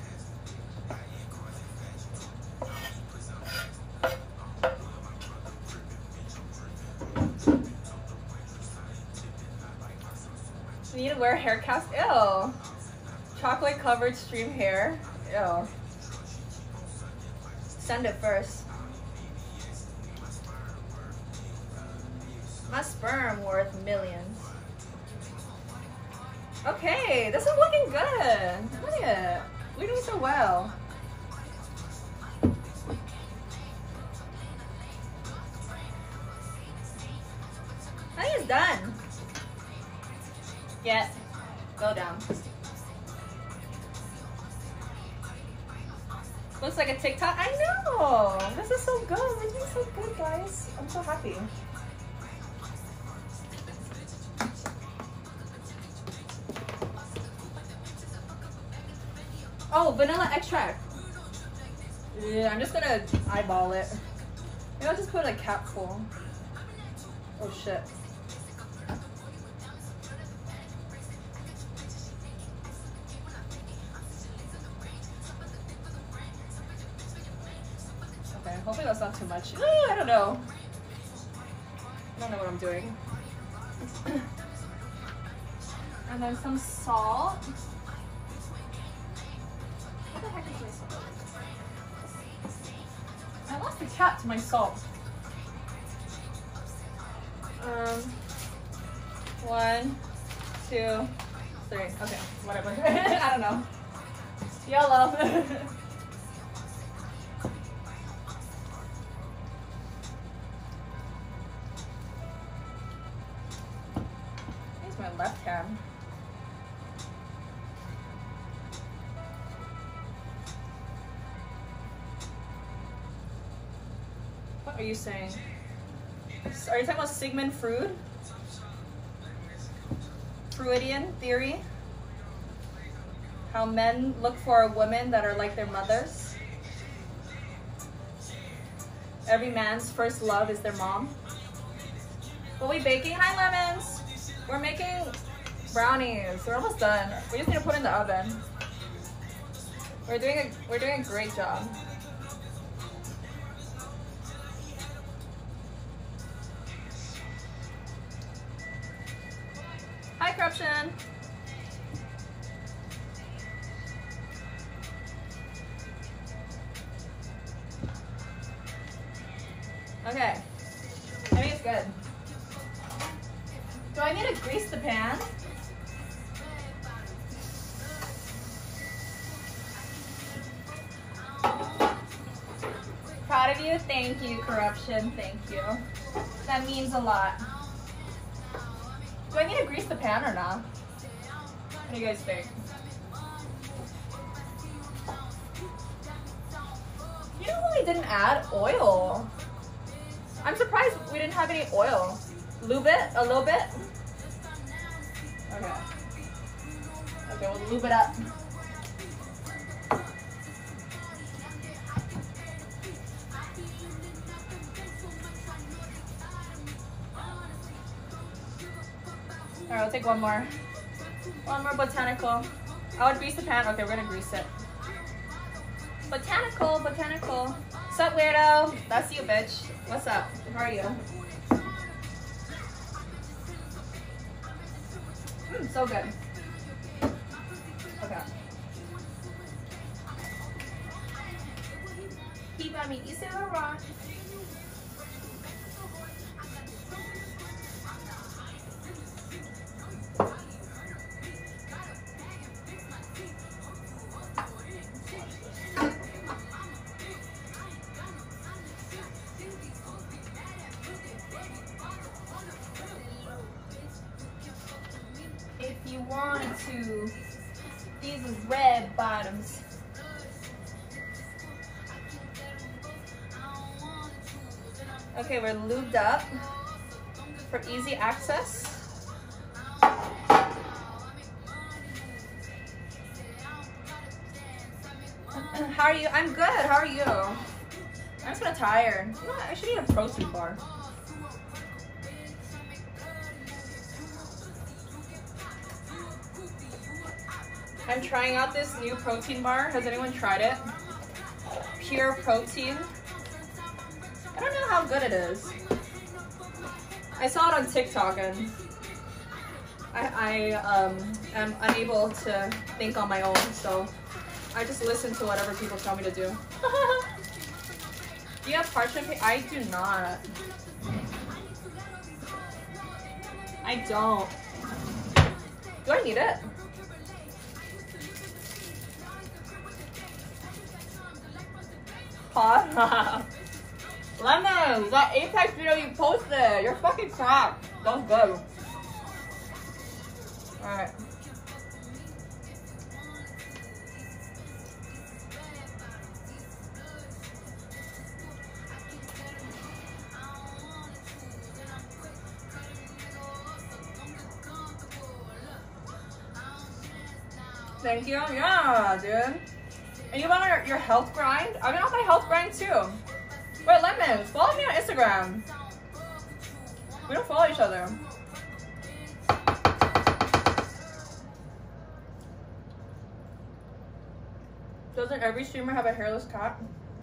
Speaker 3: You need to wear a hair cast. Ew. Chocolate covered stream hair. Ew. Send it first. My sperm worth millions. Okay, this is looking good. Look at it. We're doing so well. I think it's done. Yes. Go down. Looks like a TikTok. I know. This is so good. We're doing so good, guys. I'm so happy. Oh, vanilla extract. Yeah, I'm just gonna eyeball it. Maybe I'll just put a capful. Oh shit. Okay, hopefully that's not too much. I don't know. I don't know what I'm doing. And then some salt. What the heck is my salt? I lost the cat to my salt. 1, 2, 3. Okay, whatever. I don't know. YOLO. Here's my left hand. What are you saying? Are you talking about Sigmund Freud? Freudian theory? How men look for women that are like their mothers? Every man's first love is their mom. What are we baking? Hi, lemons! We're making brownies. We're almost done. We just need to put in the oven. We're doing a great job. Hi, Corruption. Okay, I think it's good. Do I need to grease the pan? Proud of you. Thank you, Corruption. Thank you. That means a lot. Do I need to grease the pan or not? What do you guys think? You know what we didn't add? Oil. I'm surprised we didn't have any oil. Lube it a little bit. Okay. Okay, we'll lube it up. Alright, I'll take one more. One more botanical. I would grease the pan. Okay, we're gonna grease it. Botanical, botanical. What's up, weirdo? That's you, bitch. What's up? How are you? So good. Okay. Keep on me. You say we're wrong. If you want to, these are red bottoms. Okay, we're lubed up for easy access. How are you? I'm good. How are you? I'm just kind of tired. You know what? I should eat a protein bar. I'm trying out this new protein bar. Has anyone tried it? Pure protein. I don't know how good it is. I saw it on TikTok and I am unable to think on my own, so I just listen to whatever people tell me to do. Do you have parchment paper? I do not. I don't. Do I need it? Pot? Lemons! That Apex video you posted! You're fucking crap! That was good. Alright. Thank you. Yeah, dude. And you want your health grind? I've been on my health grind too. Wait, Lemons, follow me on Instagram. We don't follow each other. Doesn't every streamer have a hairless cat?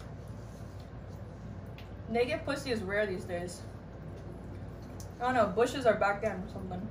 Speaker 3: Naked pussy is rare these days. I don't know, bushes are back in or something.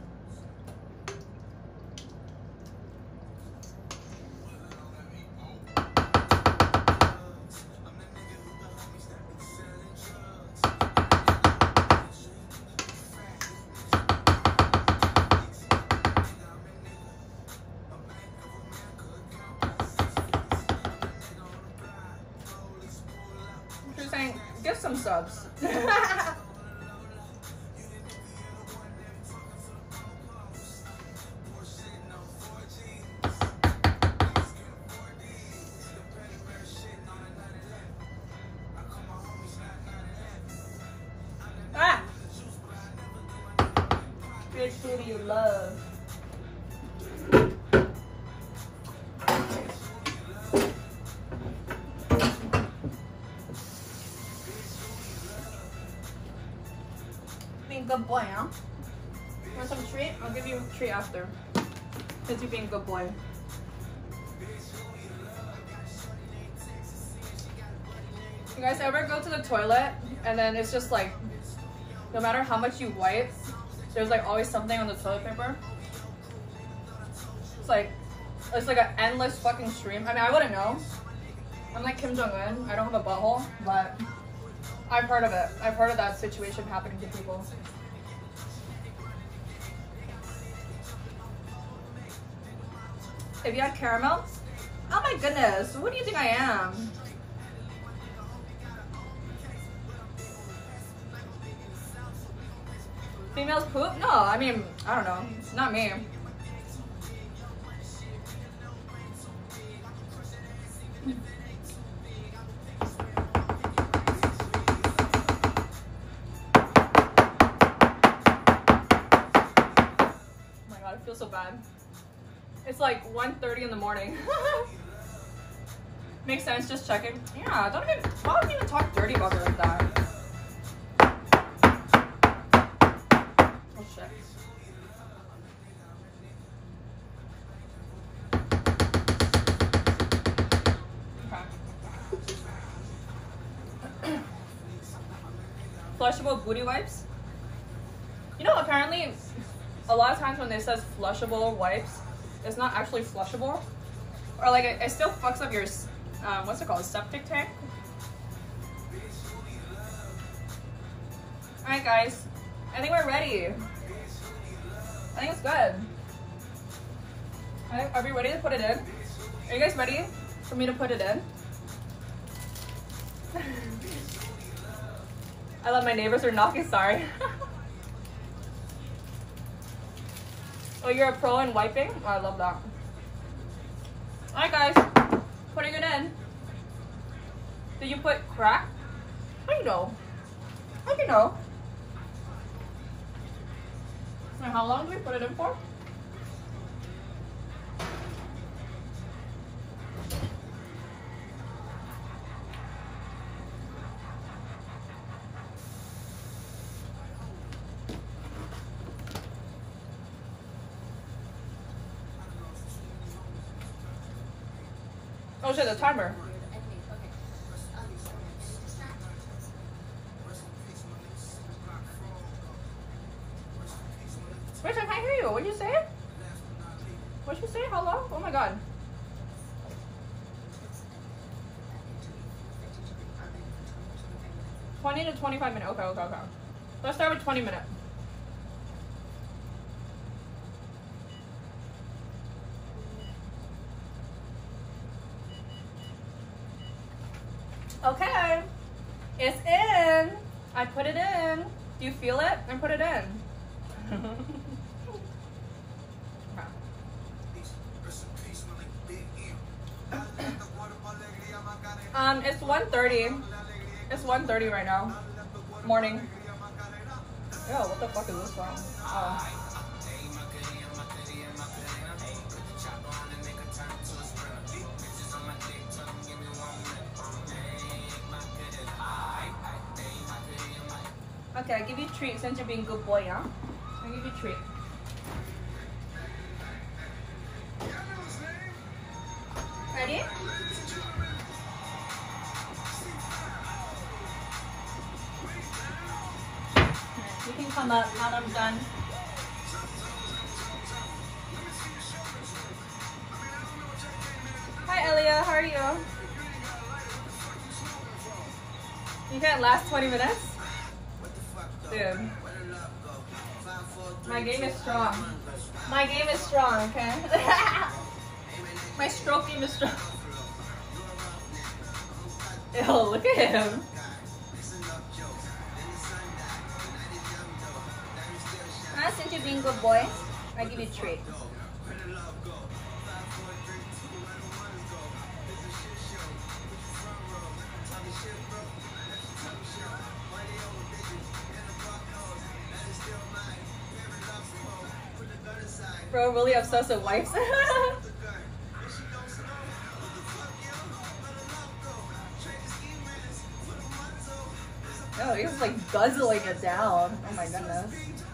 Speaker 3: Give some subs. Ah! Bitch, who do you love? Being a good boy, huh? Want some treat? I'll give you a treat after. Since you're being a good boy. You guys ever go to the toilet and then it's just like, no matter how much you wipe, there's like always something on the toilet paper? It's like an endless fucking stream. I mean, I wouldn't know. I'm like Kim Jong-un. I don't have a butthole, but I've heard of it. I've heard of that situation happening to people. Have you had caramel? Oh my goodness, what do you think I am? Females poop? No, I mean, I don't know. Not me. I feel so bad. It's like 1:30 in the morning. Makes sense, just checking. Yeah, why don't even talk dirty about her like that? Oh shit. flushable booty wipes. You know, apparently, a lot of times when it says flushable wipes, it's not actually flushable. Or like, it still fucks up your, what's it called, septic tank? Alright guys, I think we're ready. I think it's good. Are we ready to put it in? Are you guys ready for me to put it in? I love my neighbors are knocking, sorry. Oh, you're a pro in wiping? Oh, I love that. Alright guys, putting it in. Did you put crack? How do you know? How do you know? And how long do we put it in for? Oh shit, the timer. Rich, I can't hear you. What'd you say? What'd you say? How long? Oh my god. $20 to 25 minutes. Okay. Let's start with 20 minutes. Okay. It's in. I put it in. Do you feel it? I put it in. It's 1:30. It's 1:30 right now. Morning. Yo, what the fuck is this song? Oh. Okay, I'll give you a treat since you're being a good boy, huh? I'll give you a treat. Ready? You can come up now that I'm done. Hi Elia, how are you? You can't last 20 minutes? Dude. My game is strong. My game is strong, okay? My stroke game is strong. Ew, look at him. Since you're being a good boy, I give you a treat. Bro, really obsessed with wipes. Oh, he's like guzzling it down. Oh my goodness.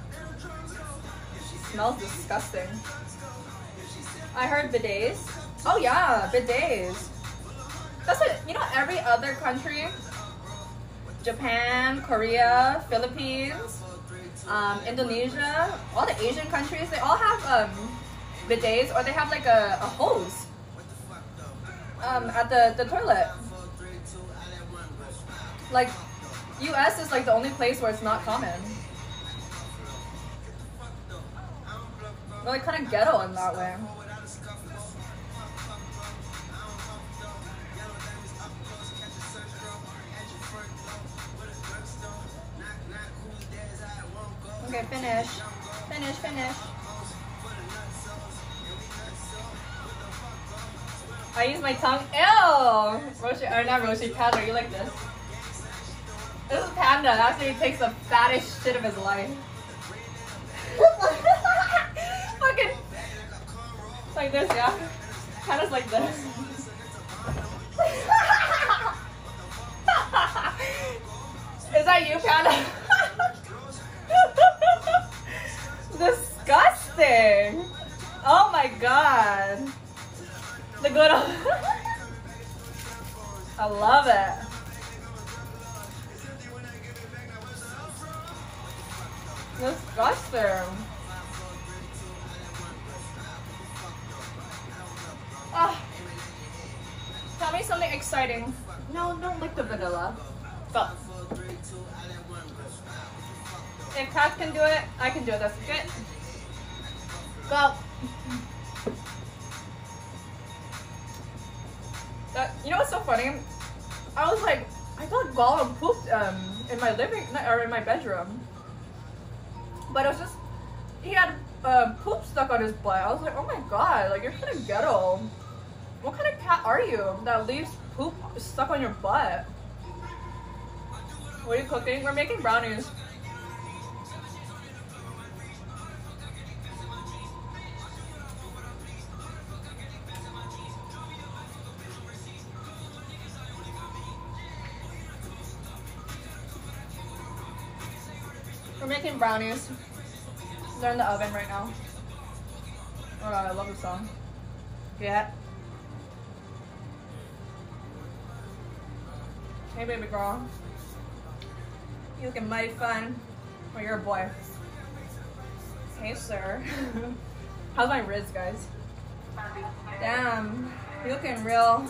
Speaker 3: Smells disgusting. I heard bidets. Oh yeah, bidets. That's what, you know, every other country, Japan, Korea, Philippines, Indonesia, all the Asian countries, they all have bidets, or they have like a hose at the toilet. Like, US is like the only place where it's not common. They're like kind of ghetto in that way. Okay, finish. I use my tongue. Ew! Roshi, or not Roshi, Panda, you like this? This is Panda after he takes the fattest shit of his life. Fucking like this, yeah. Panda's like this. Is that you, Panda? Disgusting. Oh my god. The good old I love it. there? Ah, tell me something exciting. No, don't lick the vanilla. Go. If Kat can do it, I can do it. That's good. Go. You know what's so funny? I was like, I thought Gollum pooped in my in my bedroom, but it was just he had poop stuck on his butt. I was like, oh my god, like you're kind of ghetto. What kind of cat are you that leaves poop stuck on your butt? What are you cooking? We're making brownies. We're making brownies. They're in the oven right now. Oh god, I love this song. Yeah. Hey baby girl. You looking mighty fun. Oh, you're a boy. Hey sir. How's my Riz, guys? Damn. You looking real.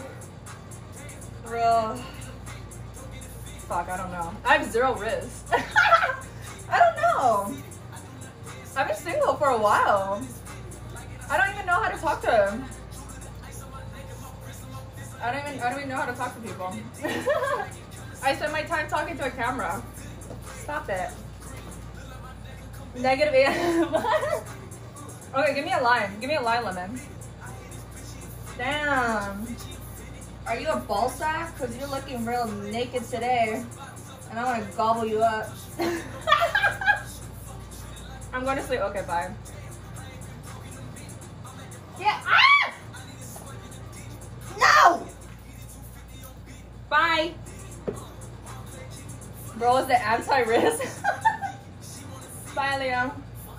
Speaker 3: Fuck, I don't know. I have 0 Riz. I don't know. I've been single for a while. I don't even know how to talk to him. I don't even know how to talk to people. I spend my time talking to a camera. Stop it. Negative 8. Okay, give me a line. Give me a line, Lemon. Damn. Are you a ball sack? Because you're looking real naked today. And I want to gobble you up. I'm going to sleep. Okay, bye. Yeah. Ah! No! Bye. Bro is the anti-Riz. Bye, Liam.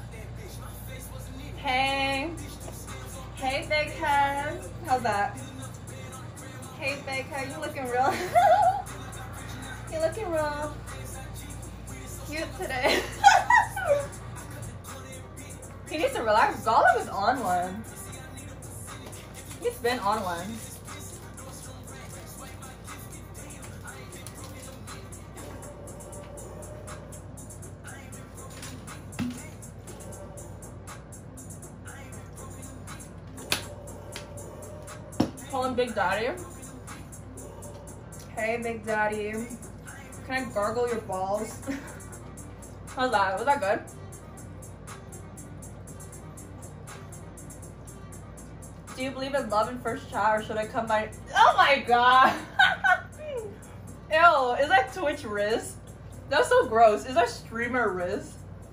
Speaker 3: Hey. Hey, big head. How's that? Hey, big head. You looking real? You looking real cute today. He needs to relax. Gollum is on one. He's been on one. Call him Big Daddy. Hey, Big Daddy. Can I gargle your balls? How's that? Was that good? Do you believe in love in first chat, or should I come by? Oh my god! Ew, is that Twitch Riz? That's so gross. Is that streamer Riz?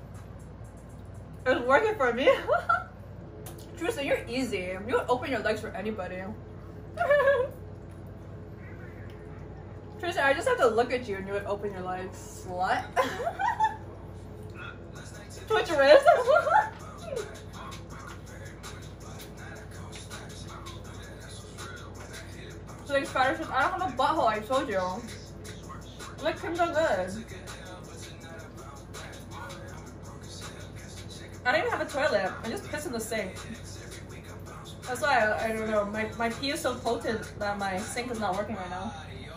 Speaker 3: It's working for me. Tristan, you're easy. You would open your legs for anybody. Tristan, I just have to look at you and you would open your legs. Slut. Twitch Riz. So like spider shit, I don't have a butthole, I told you. Like Kim Jong-un. I don't even have a toilet. I just piss in the sink. That's why I don't know. My pee is so potent that my sink is not working right now.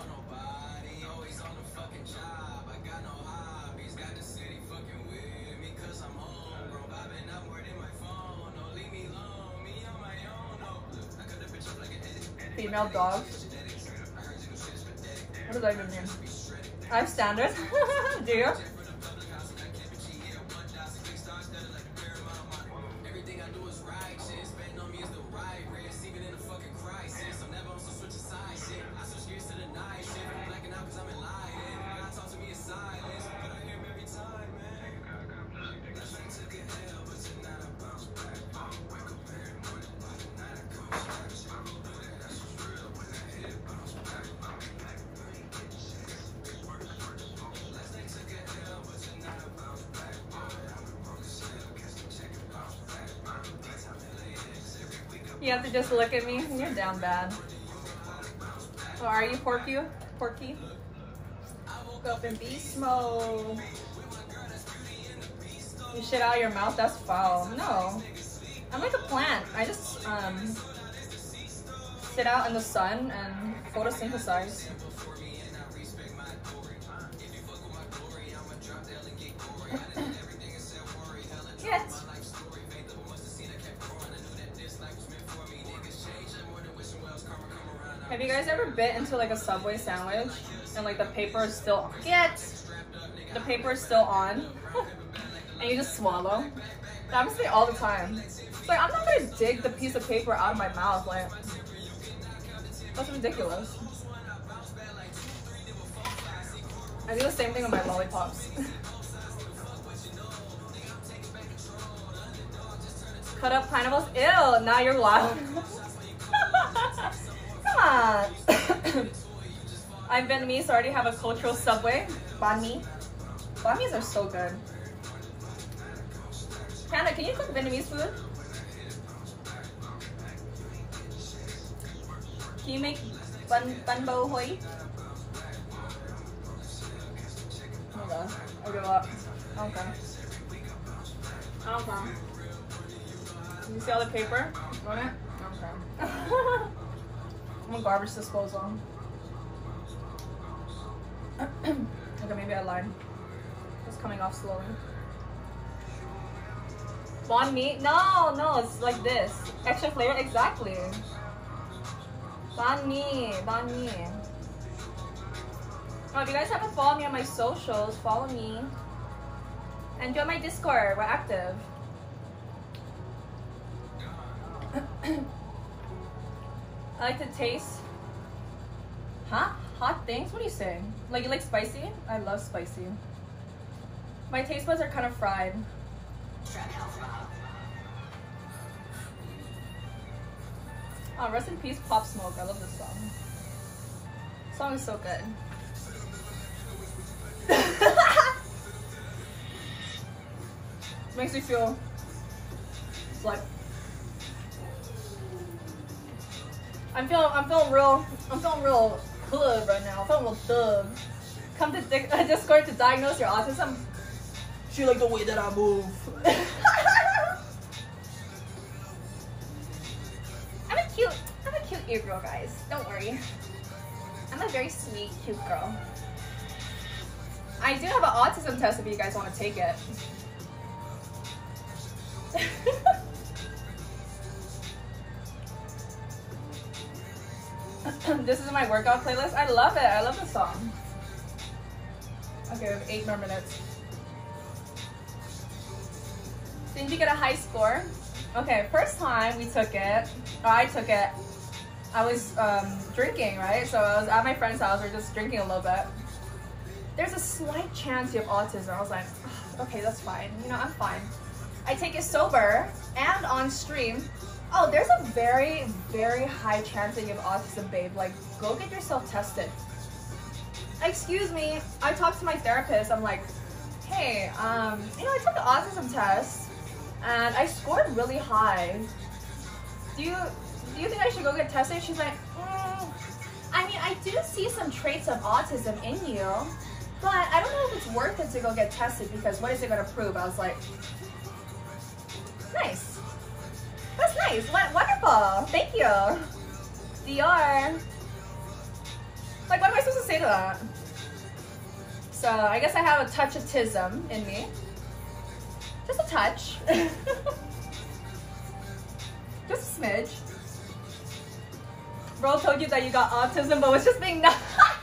Speaker 3: Female dog. What does that even mean? I have standards. Do you? You have to just look at me. You're down bad. Oh, are you Porky? Porky? Go up in beast mode. You shit out of your mouth, that's foul. No. I'm like a plant. I just sit out in the sun and photosynthesize. Yet. Have you guys ever bit into like a Subway sandwich and like the paper is still the paper is still on and you just swallow? That happens to me all the time. It's like I'm not gonna dig the piece of paper out of my mouth. Like that's ridiculous. I do the same thing with my lollipops. Cut up pineapples. Ew, now you're loud. Come on. I'm Vietnamese, so I already have a cultural Subway. Banh mi. Banh mi's are so good. Hannah, can you cook Vietnamese food? Can you make banh bo hoi? Oh god, I give up. Okay. Okay. You see all the paper on it? Okay. I'm a garbage disposal. Okay, maybe I lied. It's coming off slowly. Banh mi? No, it's like this. Extra flavor? Exactly. Banh mi. Oh, if you guys haven't followed me on my socials, follow me. And join my Discord, we're active. I like to taste. Huh? Hot things? What are you saying? Like you like spicy? I love spicy. My taste buds are kind of fried. Oh, rest in peace, Pop Smoke. I love this song. This song is so good. Makes me feel like I'm feeling real hood right now. I'm feeling real thug. Come to Discord to diagnose your autism. She like the way that I move. I'm a cute ear girl, guys. Don't worry. I'm a very sweet, cute girl. I do have an autism test if you guys want to take it. This is my workout playlist. I love it. I love the song. Okay, we have 8 more minutes. Didn't you get a high score? Okay, first time we took it, or I took it, I was drinking, right? So I was at my friend's house, we were just drinking a little bit. There's a slight chance you have autism. I was like, okay, that's fine. You know, I'm fine. I take it sober and on stream. Oh, there's a very, very high chance that you have autism, babe. Like, go get yourself tested. Excuse me, I talked to my therapist. I'm like, hey, you know, I took the autism test and I scored really high. Do you think I should go get tested? She's like, I mean, I do see some traits of autism in you, but I don't know if it's worth it to go get tested because what is it going to prove? I was like, nice. That's nice. Wonderful. Thank you. Dior. Like, what am I supposed to say to that? So, I guess I have a touch of autism in me. Just a touch. Just a smidge. Bro told you that you got autism, but was just being nice.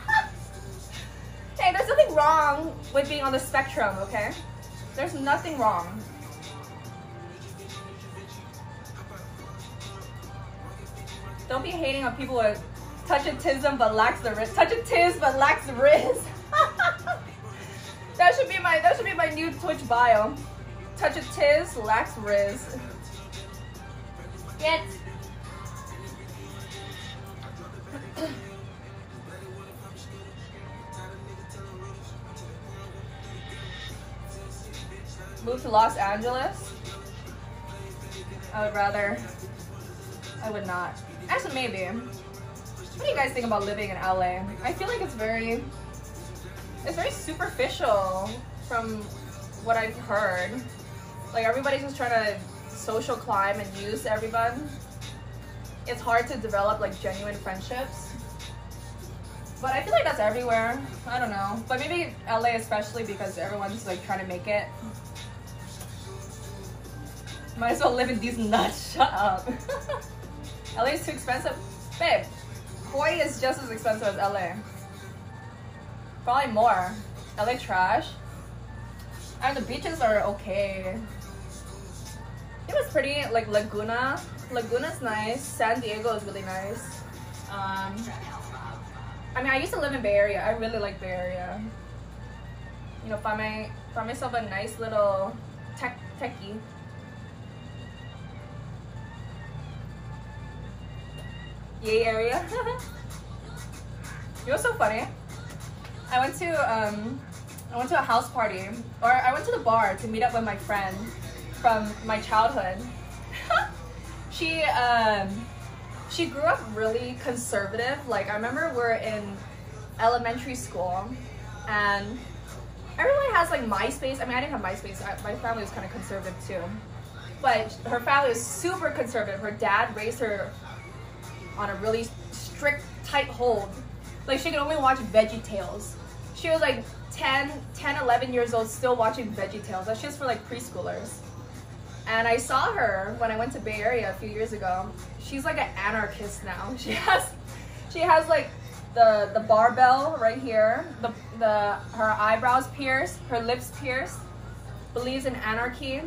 Speaker 3: Hey, there's nothing wrong with being on the spectrum, okay? There's nothing wrong. Don't be hating on people with touch-autism but lacks the riz. Touch-a-tiz but lacks the riz. That should be my new Twitch bio. Touch-a-tiz lacks riz. Get. Move to Los Angeles? I would not. Actually, maybe. What do you guys think about living in LA? I feel like it's very superficial from what I've heard. Like everybody's just trying to social climb and use everyone. It's hard to develop like genuine friendships. But I feel like that's everywhere. I don't know. But maybe LA especially because everyone's like trying to make it. Might as well live in these nuts. Shut up. LA is too expensive. Babe, Hawaii is just as expensive as LA. Probably more. LA trash. And the beaches are okay. It was pretty, like Laguna. Laguna's nice. San Diego is really nice. I mean, I used to live in Bay Area. I really like Bay Area. You know, find myself a nice little techie. Yay area. You know what's so funny? I went to a house party, or I went to the bar to meet up with my friend from my childhood. She grew up really conservative. Like I remember we're in elementary school, and everyone has like MySpace. I mean, I didn't have MySpace. My family was kind of conservative too, but her family was super conservative. Her dad raised her on a really strict, tight hold. Like she could only watch VeggieTales. She was like 10, 11 years old, still watching VeggieTales. That's just for like preschoolers. And I saw her when I went to Bay Area a few years ago. She's like an anarchist now. She has like the barbell right here, her eyebrows pierced, her lips pierced, believes in anarchy,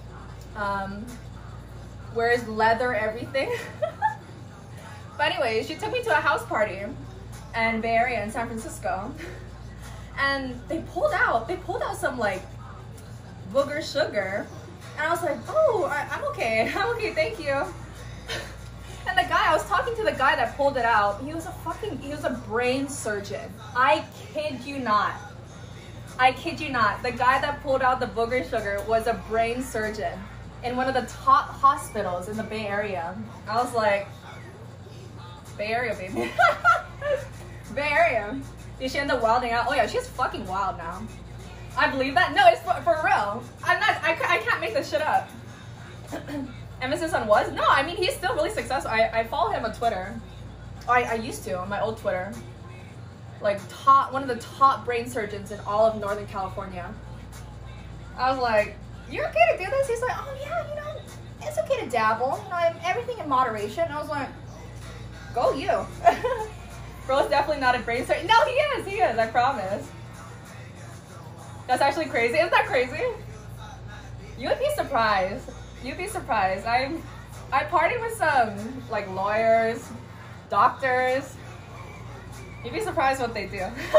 Speaker 3: wears leather everything. But anyway, she took me to a house party in Bay Area in San Francisco. And they pulled out some like booger sugar. And I was like, oh, I'm okay, thank you. And I was talking to the guy that pulled it out. He was a brain surgeon. I kid you not. The guy that pulled out the booger sugar was a brain surgeon in one of the top hospitals in the Bay Area. I was like, Bay Area, baby. Bay Area. Did she end up wilding out? Oh yeah, she's fucking wild now. I believe that. No, it's for real. I can't make this shit up. Emphasis on was? No, I mean, he's still really successful. I follow him on Twitter. I used to, on my old Twitter. Like, one of the top brain surgeons in all of Northern California. I was like, you're okay to do this? He's like, oh yeah, you know, it's okay to dabble. You know, everything in moderation. I was like, go you. Bro's definitely not a brain surgeon. No, he is, I promise. That's actually crazy. Isn't that crazy? You would be surprised. You'd be surprised. I partied with some like lawyers, doctors. You'd be surprised what they do.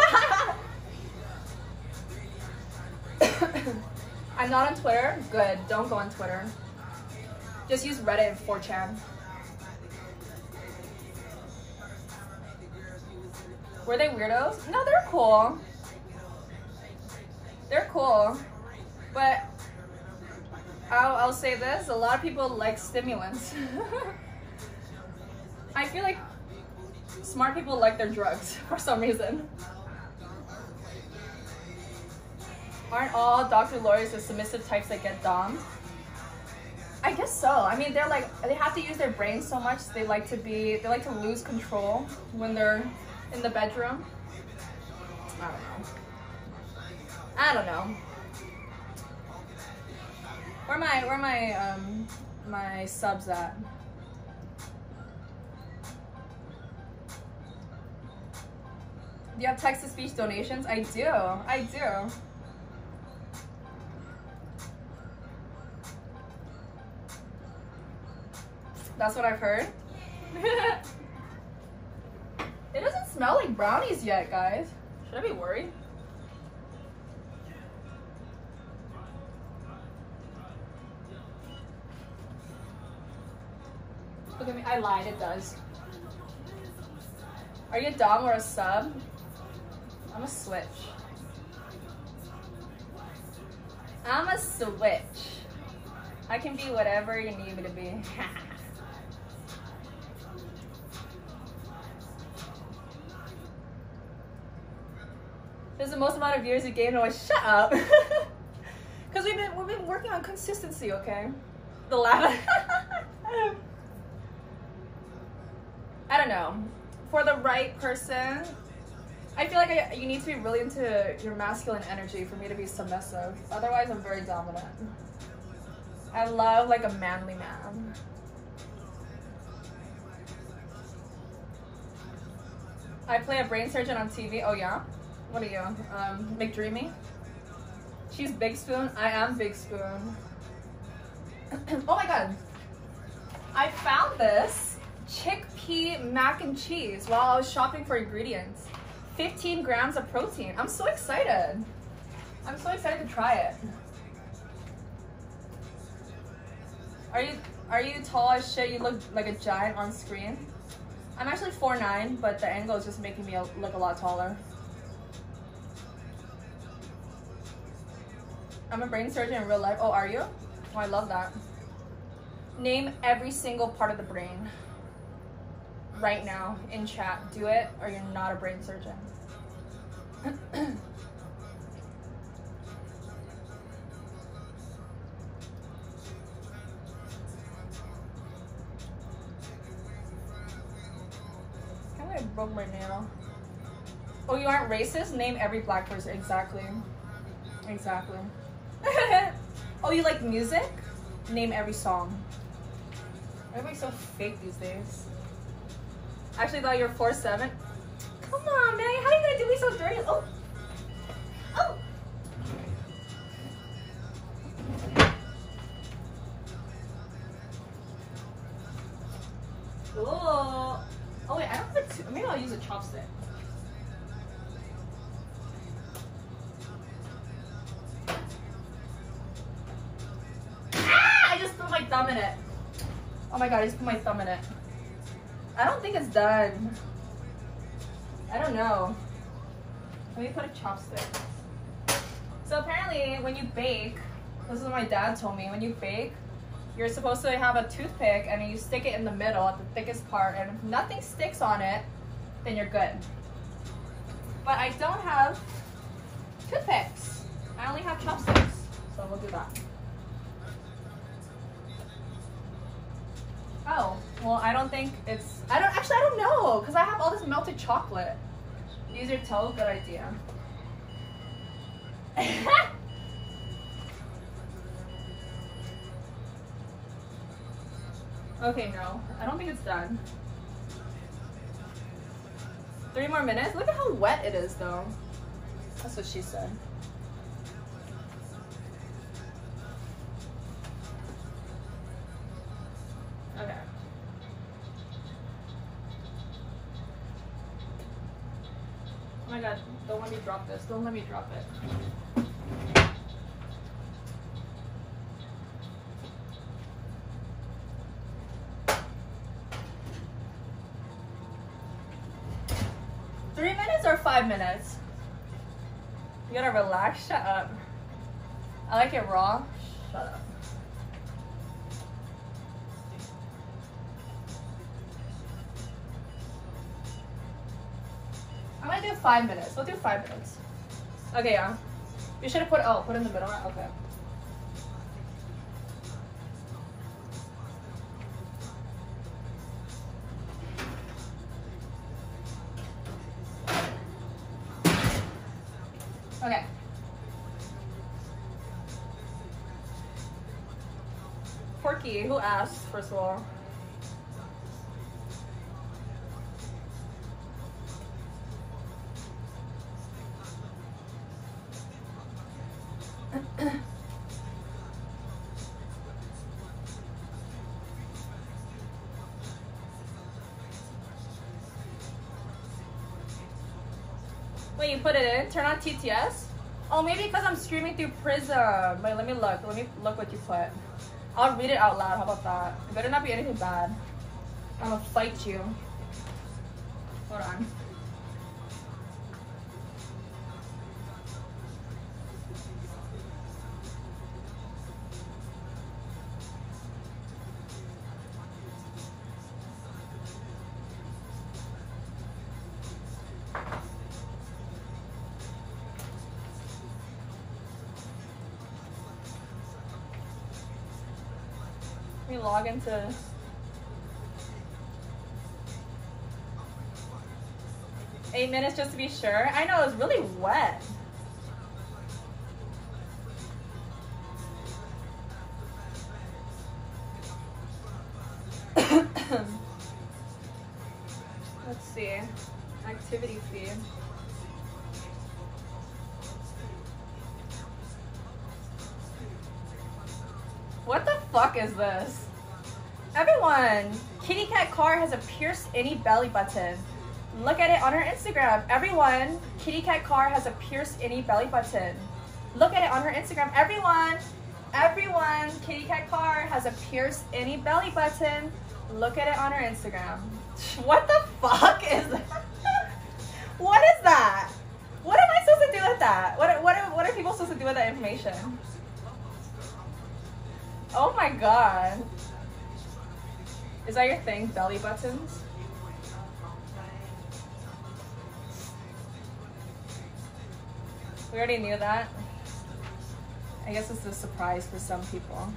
Speaker 3: I'm not on Twitter. Good. Don't go on Twitter. Just use Reddit and 4chan. Were they weirdos? No, they're cool. They're cool. But I'll say this, a lot of people like stimulants. I feel like smart people like their drugs for some reason. Aren't all doctor lawyers the submissive types that get domed? I guess so. I mean, they have to use their brains so much. They like to lose control when they're in the bedroom. I don't know. Where my subs at? Do you have text-to-speech donations? I do. That's what I've heard. It doesn't smell like brownies yet, guys. Should I be worried? Look at me. I lied. It does. Are you a dom or a sub? I'm a switch. I'm a switch. I can be whatever you need me to be. This is the most amount of viewers you gained. Shut up. Because we've been working on consistency, okay? The laugh. I don't know. For the right person, I feel like you need to be really into your masculine energy for me to be submissive. Otherwise, I'm very dominant. I love like a manly man. I play a brain surgeon on TV. Oh yeah? What are you? McDreamy? She's Big Spoon. I am Big Spoon. Oh my god. I found this chickpea mac and cheese while I was shopping for ingredients. 15 grams of protein. I'm so excited. I'm so excited to try it. Are you tall as shit? You look like a giant on screen. I'm actually 4'9", but the angle is just making me look a lot taller. I'm a brain surgeon in real life. Oh, are you? Oh, I love that. Name every single part of the brain. Right now, in chat. Do it, or you're not a brain surgeon. I broke my nail. Oh, you aren't racist? Name every black person. Exactly. Exactly. Oh, you like music? Name every song. Everybody's so fake these days. I actually thought you were 4'7". Come on, man. How are you gonna do me so dirty? Oh. Oh. Oh. Oh wait, I don't have a maybe I'll use a chopstick. Ah! I just put my thumb in it. Oh my god, I just put my thumb in it. I don't think it's done. I don't know. Let me put a chopstick. So apparently when you bake, this is what my dad told me, when you bake, you're supposed to have a toothpick and you stick it in the middle at the thickest part, and if nothing sticks on it, then you're good. But I don't have toothpicks. I only have chopsticks, so we'll do that. Oh, well, I don't think it's, I don't know, because I have all this melted chocolate. Use your toe, good idea. Okay, no, I don't think it's done. 3 more minutes? Look at how wet it is, though. That's what she said. Okay. Oh my god, don't let me drop this. Don't let me drop it. Or 5 minutes? You gotta relax. Shut up. I like it raw. Shut up. I'm gonna do 5 minutes. We'll do 5 minutes. Okay, yeah. You should have put in the middle. Okay. Okay. Porky, who asked, first of all? Wait, you put it in? Turn on TTS? Oh, maybe because I'm streaming through Prism. Wait, let me look. Let me look what you put. I'll read it out loud. How about that? It better not be anything bad. I'm gonna fight you. Hold on. Let me log into. Eight minutes just to be sure. I know, it's really wet. Let's see. Activity feed. What the fuck is this? Everyone, Kitty Cat Car has a pierced innie belly button. Look at it on her Instagram. Everyone, Kitty Cat Car has a pierced innie belly button. Look at it on her Instagram. Everyone, Kitty Cat Car has a pierced innie belly button. Look at it on her Instagram. What the fuck is that? What is that? What am I supposed to do with that? What are people supposed to do with that information? Oh my god. Is that your thing, belly buttons? We already knew that. I guess it's a surprise for some people.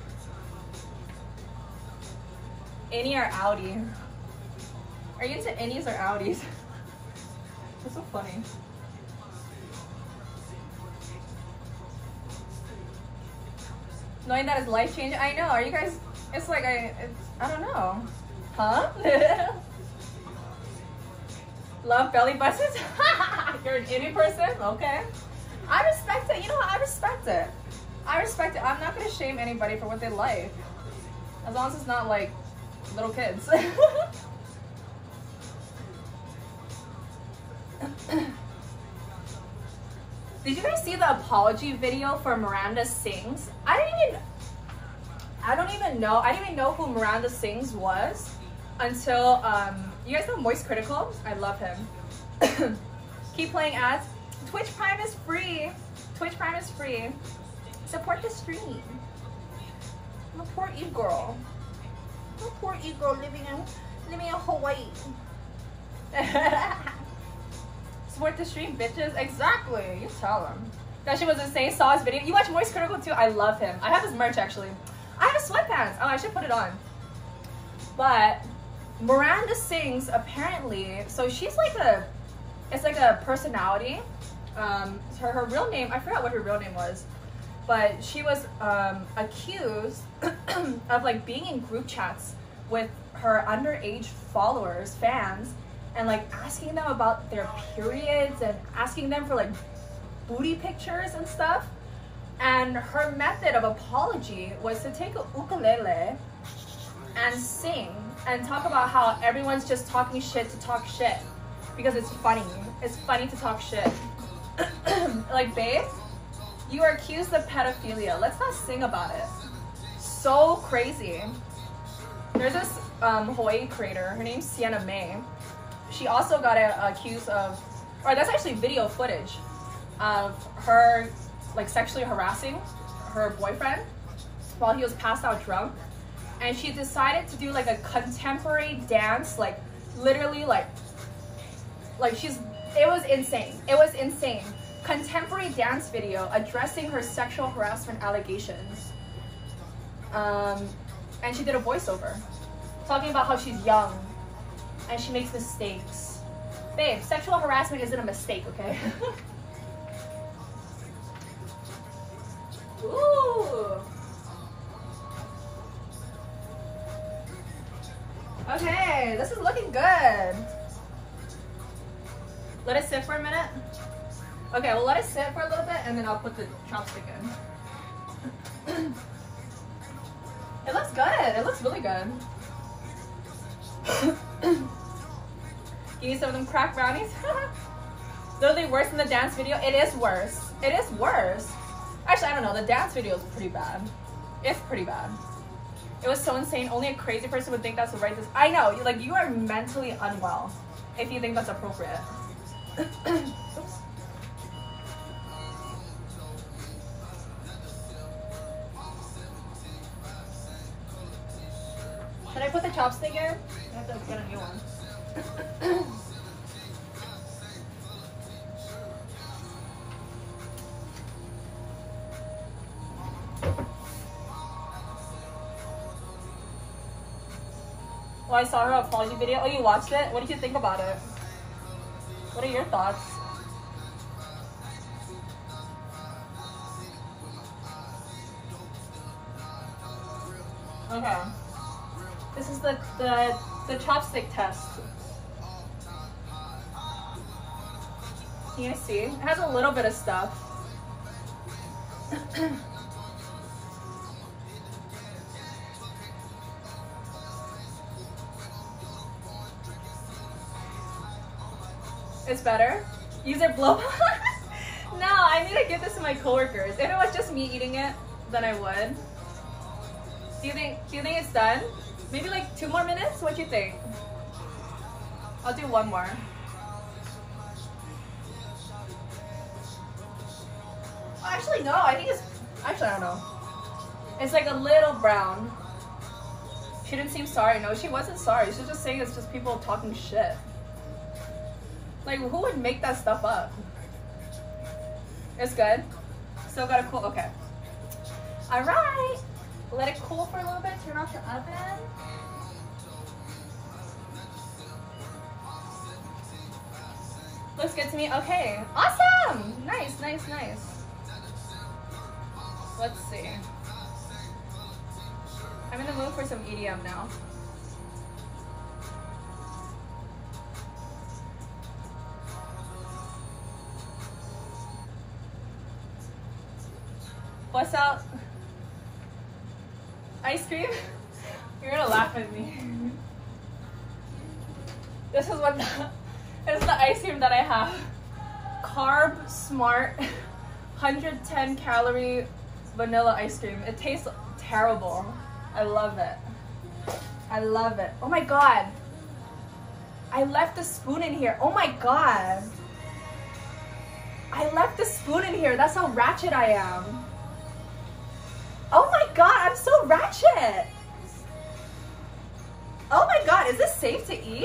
Speaker 3: Innie or outie? Are you into innies or outies? That's so funny. Knowing that is life changing. I know. Are you guys? It's like I don't know. Huh? Love belly buttons? You're an innie person? Okay. I respect it. You know what? I respect it. I respect it. I'm not gonna shame anybody for what they like, as long as it's not like little kids. Did you guys see the apology video for Miranda Sings? I didn't even know who Miranda Sings was until you guys know Moist Critical? I love him. Keep playing ads. Twitch Prime is free. Twitch Prime is free. Support the stream. I'm a poor e-girl. I'm a poor e-girl living in Hawaii. Support the stream, bitches. Exactly. You tell them. That shit was insane. Saw his video. You watch Moist Critical too? I love him. I have his merch actually. I have his sweatpants. Oh, I should put it on. But Miranda Sings apparently, so she's like it's like a personality. Her real name, I forgot what her real name was, but she was accused of like being in group chats with her underage followers, fans, and like asking them about their periods and asking them for like booty pictures and stuff. And her method of apology was to take a ukulele and sing and talk about how everyone's just talking shit to talk shit because it's funny. It's funny to talk shit. Like, babe, you are accused of pedophilia. Let's not sing about it. So crazy. There's this Hawaii creator. Her name's Sienna May. She also got accused of, or that's actually video footage of her like sexually harassing her boyfriend while he was passed out drunk. And she decided to do like a contemporary dance, like literally like it was insane. It was insane. Contemporary dance video addressing her sexual harassment allegations. And she did a voiceover talking about how she's young and she makes mistakes. Babe, sexual harassment isn't a mistake, okay? Ooh. Okay, this is looking good. Let it sit for a minute. Okay, we'll let it sit for a little bit and then I'll put the chopstick in. It looks good. It looks really good. Give me some of them crack brownies. Literally worse than the dance video. It is worse. It is worse. Actually, I don't know. The dance video is pretty bad. It's pretty bad. It was so insane. Only a crazy person would think that's the right decision. I know. You are mentally unwell if you think that's appropriate. Oops. Should I put the chopstick in? I have to get a new one. Well, I saw her apology video. Oh, you watched it? What did you think about it? What are your thoughts? Okay. This is the chopstick test. Can you see? It has a little bit of stuff. It's better? Use it blow. No, I need to give this to my coworkers. If it was just me eating it, then I would. Do you think it's done? Maybe like 2 more minutes? What do you think? I'll do 1 more. Actually, no, I think it's, actually, I don't know. It's like a little brown. She didn't seem sorry. No, she wasn't sorry. She's just saying it's just people talking shit. Like, who would make that stuff up? It's good? Still gotta cool? Okay. Alright. Let it cool for a little bit. Turn off the oven. Looks good to me. Okay. Awesome! Nice, nice, nice. Let's see. I'm in the mood for some EDM now. What's up? Ice cream? You're gonna laugh at me. This is what this is the ice cream that I have. Carb Smart 110 calorie vanilla ice cream. It tastes terrible. I love it. I love it. Oh my god. I left the spoon in here. Oh my god. I left the spoon in here. That's how ratchet I am. Oh my god, I'm so ratchet. Oh my god, is this safe to eat?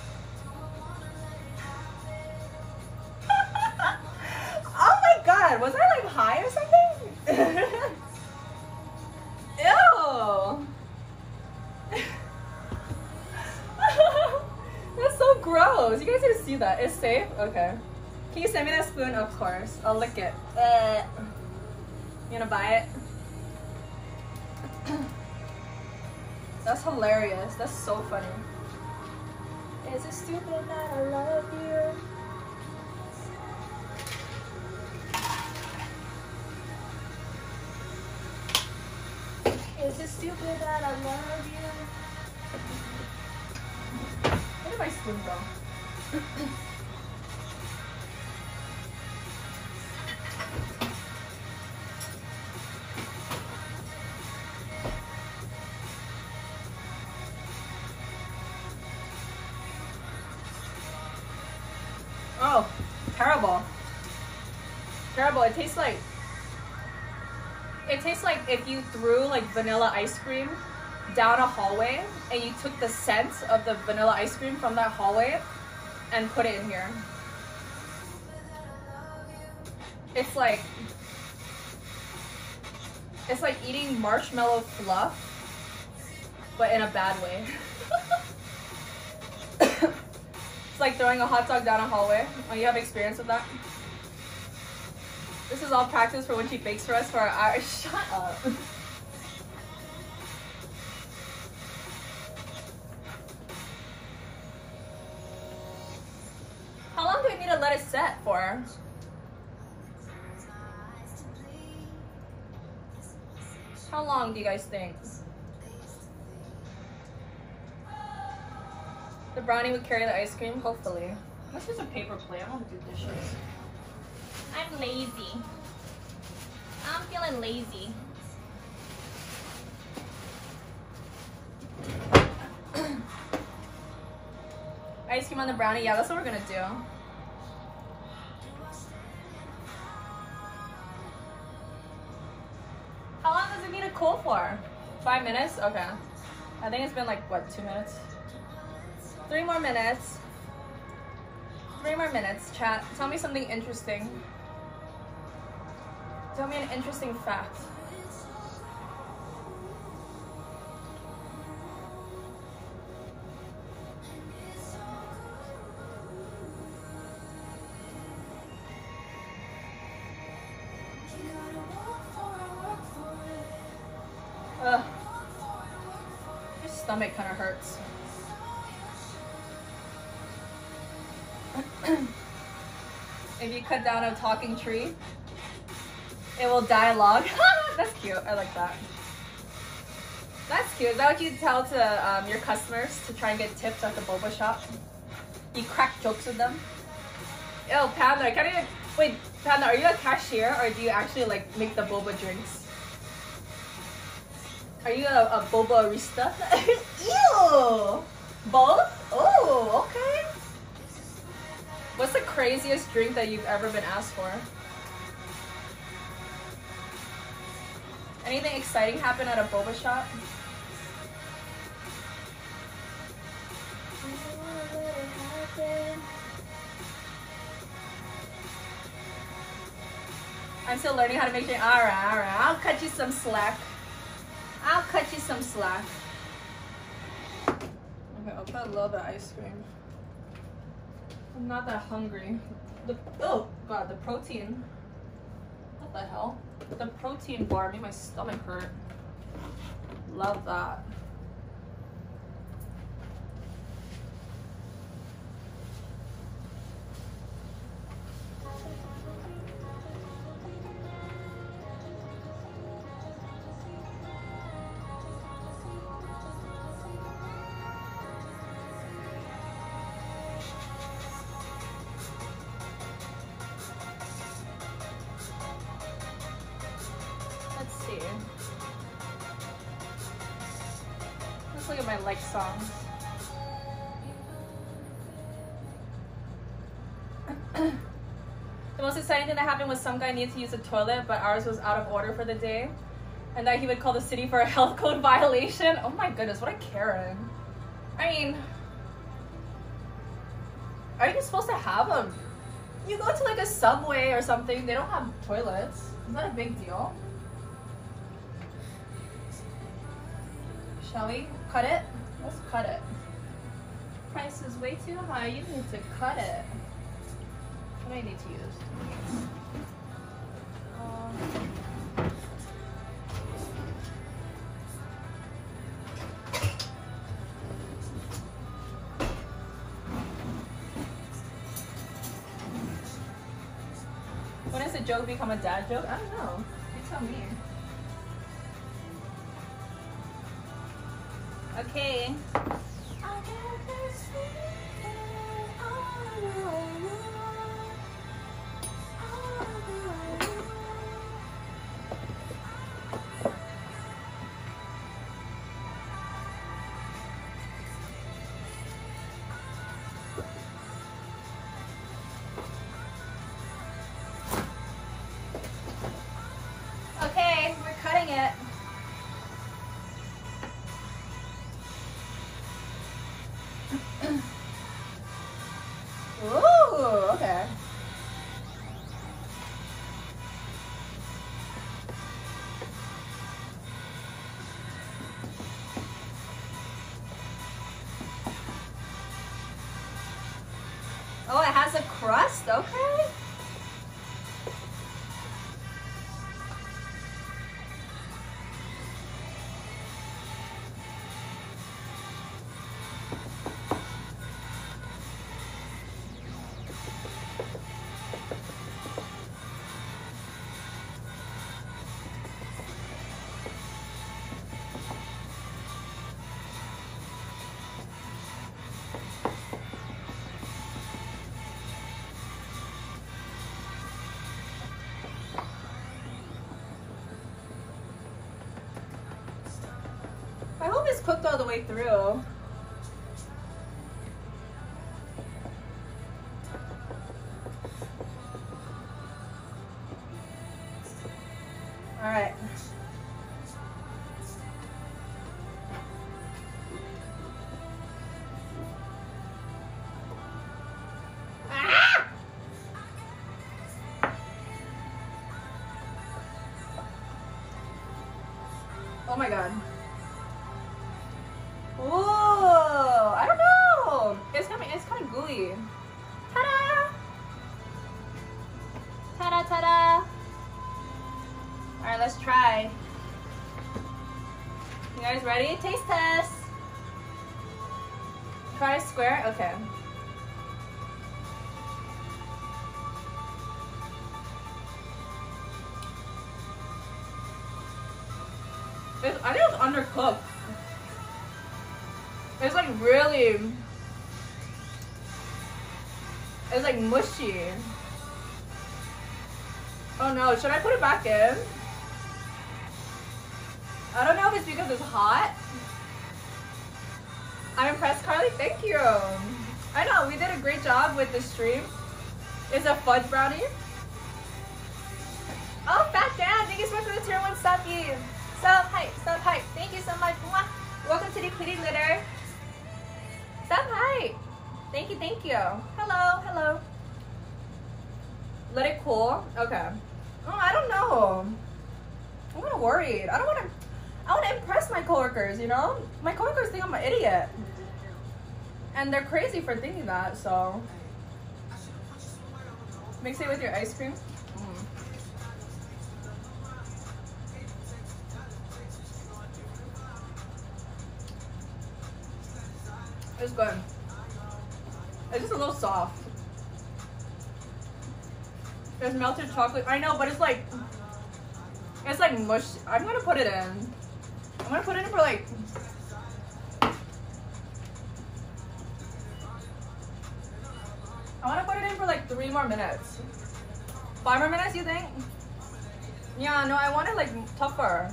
Speaker 3: Oh my god, was I like high or something? Ew. That's so gross. You guys need to see that. It's safe? Okay. Can you send me that spoon? Of course. I'll lick it. You gonna buy it? That's hilarious. That's so funny. Is it stupid that I love you? Is it stupid that I love you? Where did my spoon go? Oh, terrible. Terrible. It tastes like if you threw like vanilla ice cream down a hallway and you took the scent of the vanilla ice cream from that hallway and put it in here. It's like eating marshmallow fluff, but in a bad way. It's like throwing a hot dog down a hallway. Oh, you have experience with that? This is all practice for when she bakes for us for our hour. Shut up. How long do we need to let it set for? How long do you guys think? The brownie would carry the ice cream, hopefully. This is a paper plate. I want to do dishes. I'm lazy. I'm feeling lazy. Ice cream on the brownie. Yeah, that's what we're gonna do. How long does it need to cool for? 5 minutes? Okay. I think it's been like, what, 2 minutes? 3 more minutes. 3 more minutes, chat. Tell me something interesting. Tell me an interesting fact. stomach kind of hurts. If you cut down a talking tree, it will dialogue. That's cute. I like that. That's cute. Is that what you tell to your customers to try and get tips at the boba shop? You crack jokes with them? Yo, Panda, I can't even... Wait, Panda, are you a cashier or do you actually like make the boba drinks? Are you a boba barista? Ew! Both? Oh, okay. What's the craziest drink that you've ever been asked for? Anything exciting happen at a boba shop? I'm still learning how to make drink. Alright. I'll cut you some slack. Okay, I'll put a little bit of ice cream. I'm not that hungry. Oh god, the protein. What the hell? The protein bar made my stomach hurt. Love that. Let's look at my like songs. The most exciting thing that happened was some guy needed to use the toilet, but ours was out of order for the day, and that he would call the city for a health code violation. Oh my goodness, what a Karen. I mean, are you supposed to have them? You go to like a Subway or something, they don't have toilets. Is that a big deal? Shall we cut it? Let's cut it. Price is way too high. You need to cut it. What do I need to use? When does a joke become a dad joke? I don't know. You tell me. Okay. Okay, we're cutting it. Ooh, okay. Oh, it has a crust? Okay. I hope it's cooked all the way through. All right. Ah! Oh my God. Whoa! I don't know. It's kind of gooey. Ta-da! Ta-da! Ta-da! All right, let's try. You guys ready? Taste test. Try square? Okay. I think it's undercooked. It's like really, it's like mushy. Oh no, should I put it back in? I don't know if it's because it's hot. I'm impressed, Carly. Thank you. I know, we did a great job with the stream. It's a fudge brownie. Oh, Fat Dan, thank you so much for the tier 1 subbies. Sub hype, sub hype. Thank you so much. Mwah. Welcome to the kitty litter. Sub hype. Thank you, thank you. Hello, hello. Let it cool. Okay. Oh, I don't know. I'm kind of worried. I want to impress my coworkers, you know? My coworkers think I'm an idiot. And they're crazy for thinking that, so. Mix it with your ice cream. It's good. It's just a little soft. There's melted chocolate. I know, but it's like mush. I'm gonna put it in. I'm gonna put it in for like. I want to put it in for like 3 more minutes. 5 more minutes, you think? Yeah, no, I want it like tougher.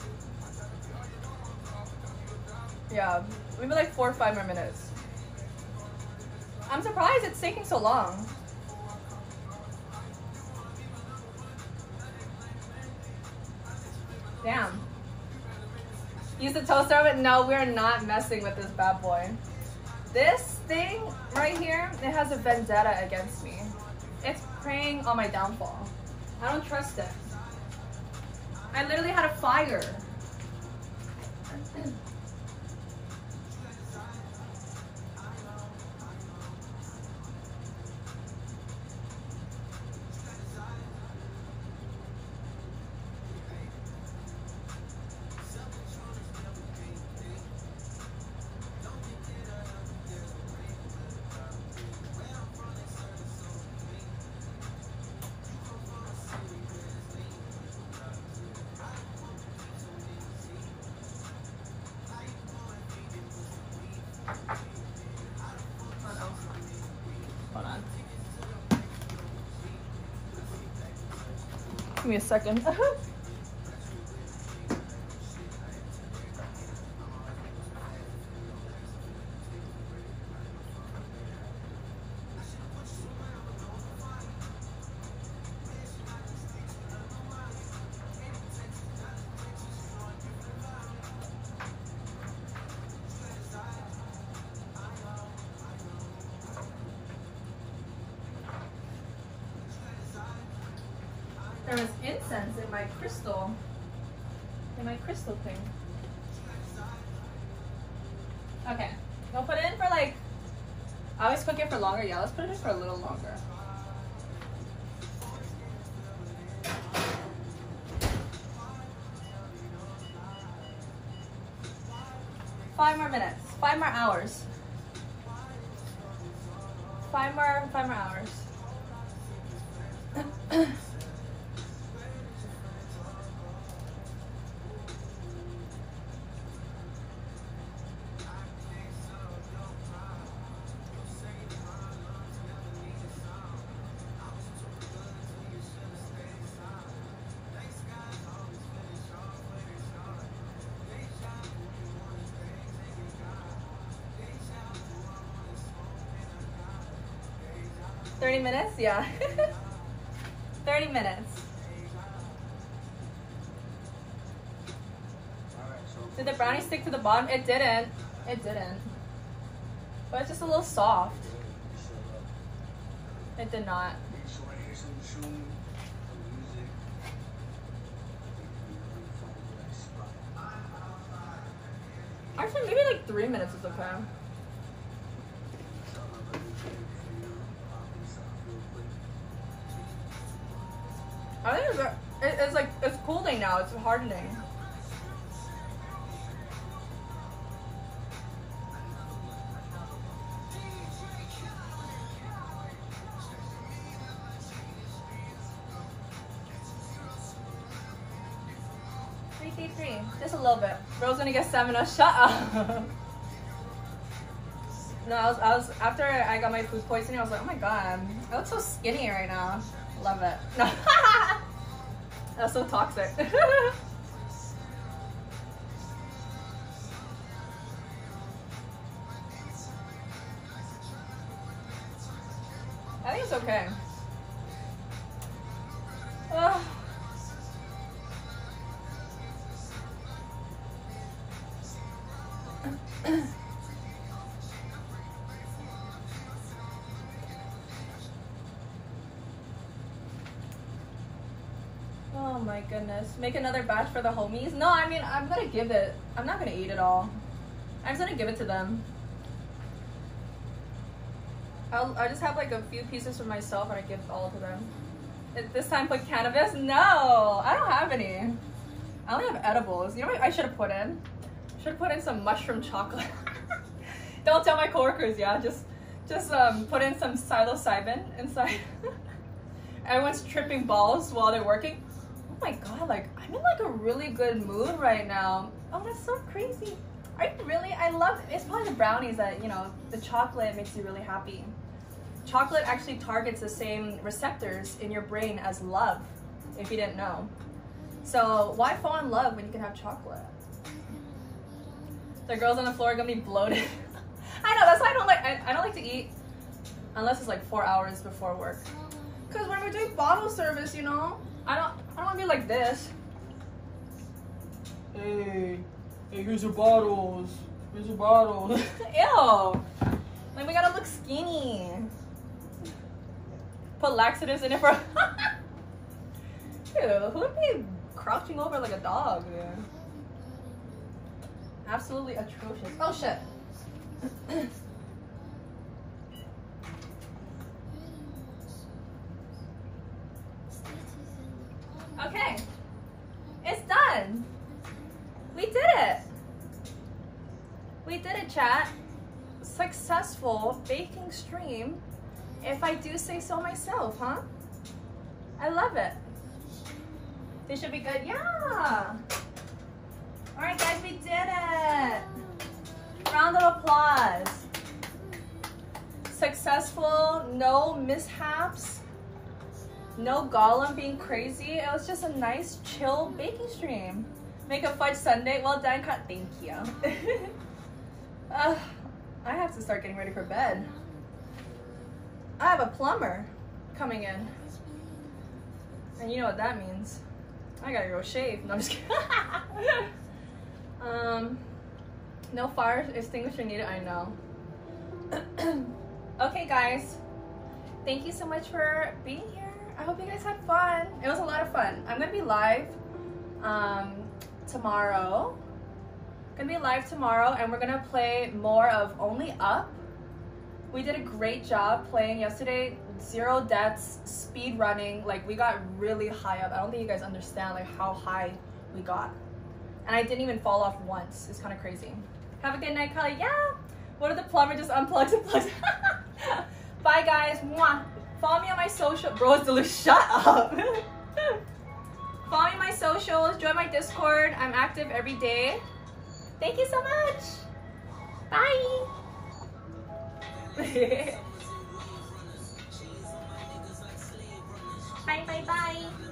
Speaker 3: Yeah, maybe like 4 or 5 more minutes. I'm surprised it's taking so long. Damn. Use the toaster oven? No, we're not messing with this bad boy. This thing right here, it has a vendetta against me. It's preying on my downfall. I don't trust it. I literally had a fire. Give me a second. There was incense in my crystal thing. Okay, we'll put it in for like, I always cook it for longer. Yeah, let's put it in for a little longer. Five more minutes, 5 more hours. 5 more hours. 30 minutes? Yeah. 30 minutes. Did the brownie stick to the bottom? It didn't. It didn't. But it's just a little soft. It did not. Actually, maybe like 3 minutes is okay. I think it's like, it's cooling now, it's hardening. 3. Just a little bit. Bro's gonna get stamina. Shut up. No, I was after I got my food poisoning, I was like, oh my god, I look so skinny right now. Love it. No. That's so toxic. I think it's okay. Ugh. Oh my goodness. Make another batch for the homies? No, I mean, I'm gonna give it. I'm not gonna eat it all. I'm just gonna give it to them. I just have like a few pieces for myself and I give all to them. This time put cannabis? No, I don't have any. I only have edibles. You know what I should have put in? Should have put in some mushroom chocolate. Don't tell my coworkers, yeah? Just put in some psilocybin inside. Everyone's tripping balls while they're working. Oh my god, like I'm in like a really good mood right now. Oh, that's so crazy. Are you really? I love it. It's probably the brownies that, you know, the chocolate makes you really happy. Chocolate actually targets the same receptors in your brain as love, if you didn't know. So why fall in love when you can have chocolate? The girls on the floor are gonna be bloated. I know, that's why I don't like to eat unless it's like 4 hours before work. Cause when we're doing bottle service, you know, I don't want to be like this. Hey, here's your bottles. Here's your bottles. Ew. Like we gotta look skinny. Put laxatives in it for. Dude, who would be crouching over like a dog, dude? Absolutely atrocious. Oh shit. Okay, it's done. We did it. We did it, chat. Successful baking stream, if I do say so myself, huh? I love it. This should be good. Yeah. All right, guys, we did it. Round of applause. Successful, no mishaps. No Gollum being crazy. It was just a nice, chill baking stream. Make a fudge sundae. Well done, cut. Thank you. I have to start getting ready for bed. I have a plumber coming in. And you know what that means. I gotta go shave. No, I'm just kidding. No fire extinguisher needed. I know. Okay, guys. Thank you so much for being here. I hope you guys had fun. It was a lot of fun. I'm gonna be live tomorrow. Gonna be live tomorrow, and we're gonna play more of Only Up. We did a great job playing yesterday. 0 deaths, speed running. Like we got really high up. I don't think you guys understand like how high we got. And I didn't even fall off once. It's kind of crazy. Have a good night, Kali. Yeah. What if the plumber just unplugs and plugs? Bye, guys. Mwah. Follow me on my social. Bro, it's delicious. Shut up. Follow me on my socials. Join my Discord. I'm active every day. Thank you so much. Bye. Bye, bye, bye.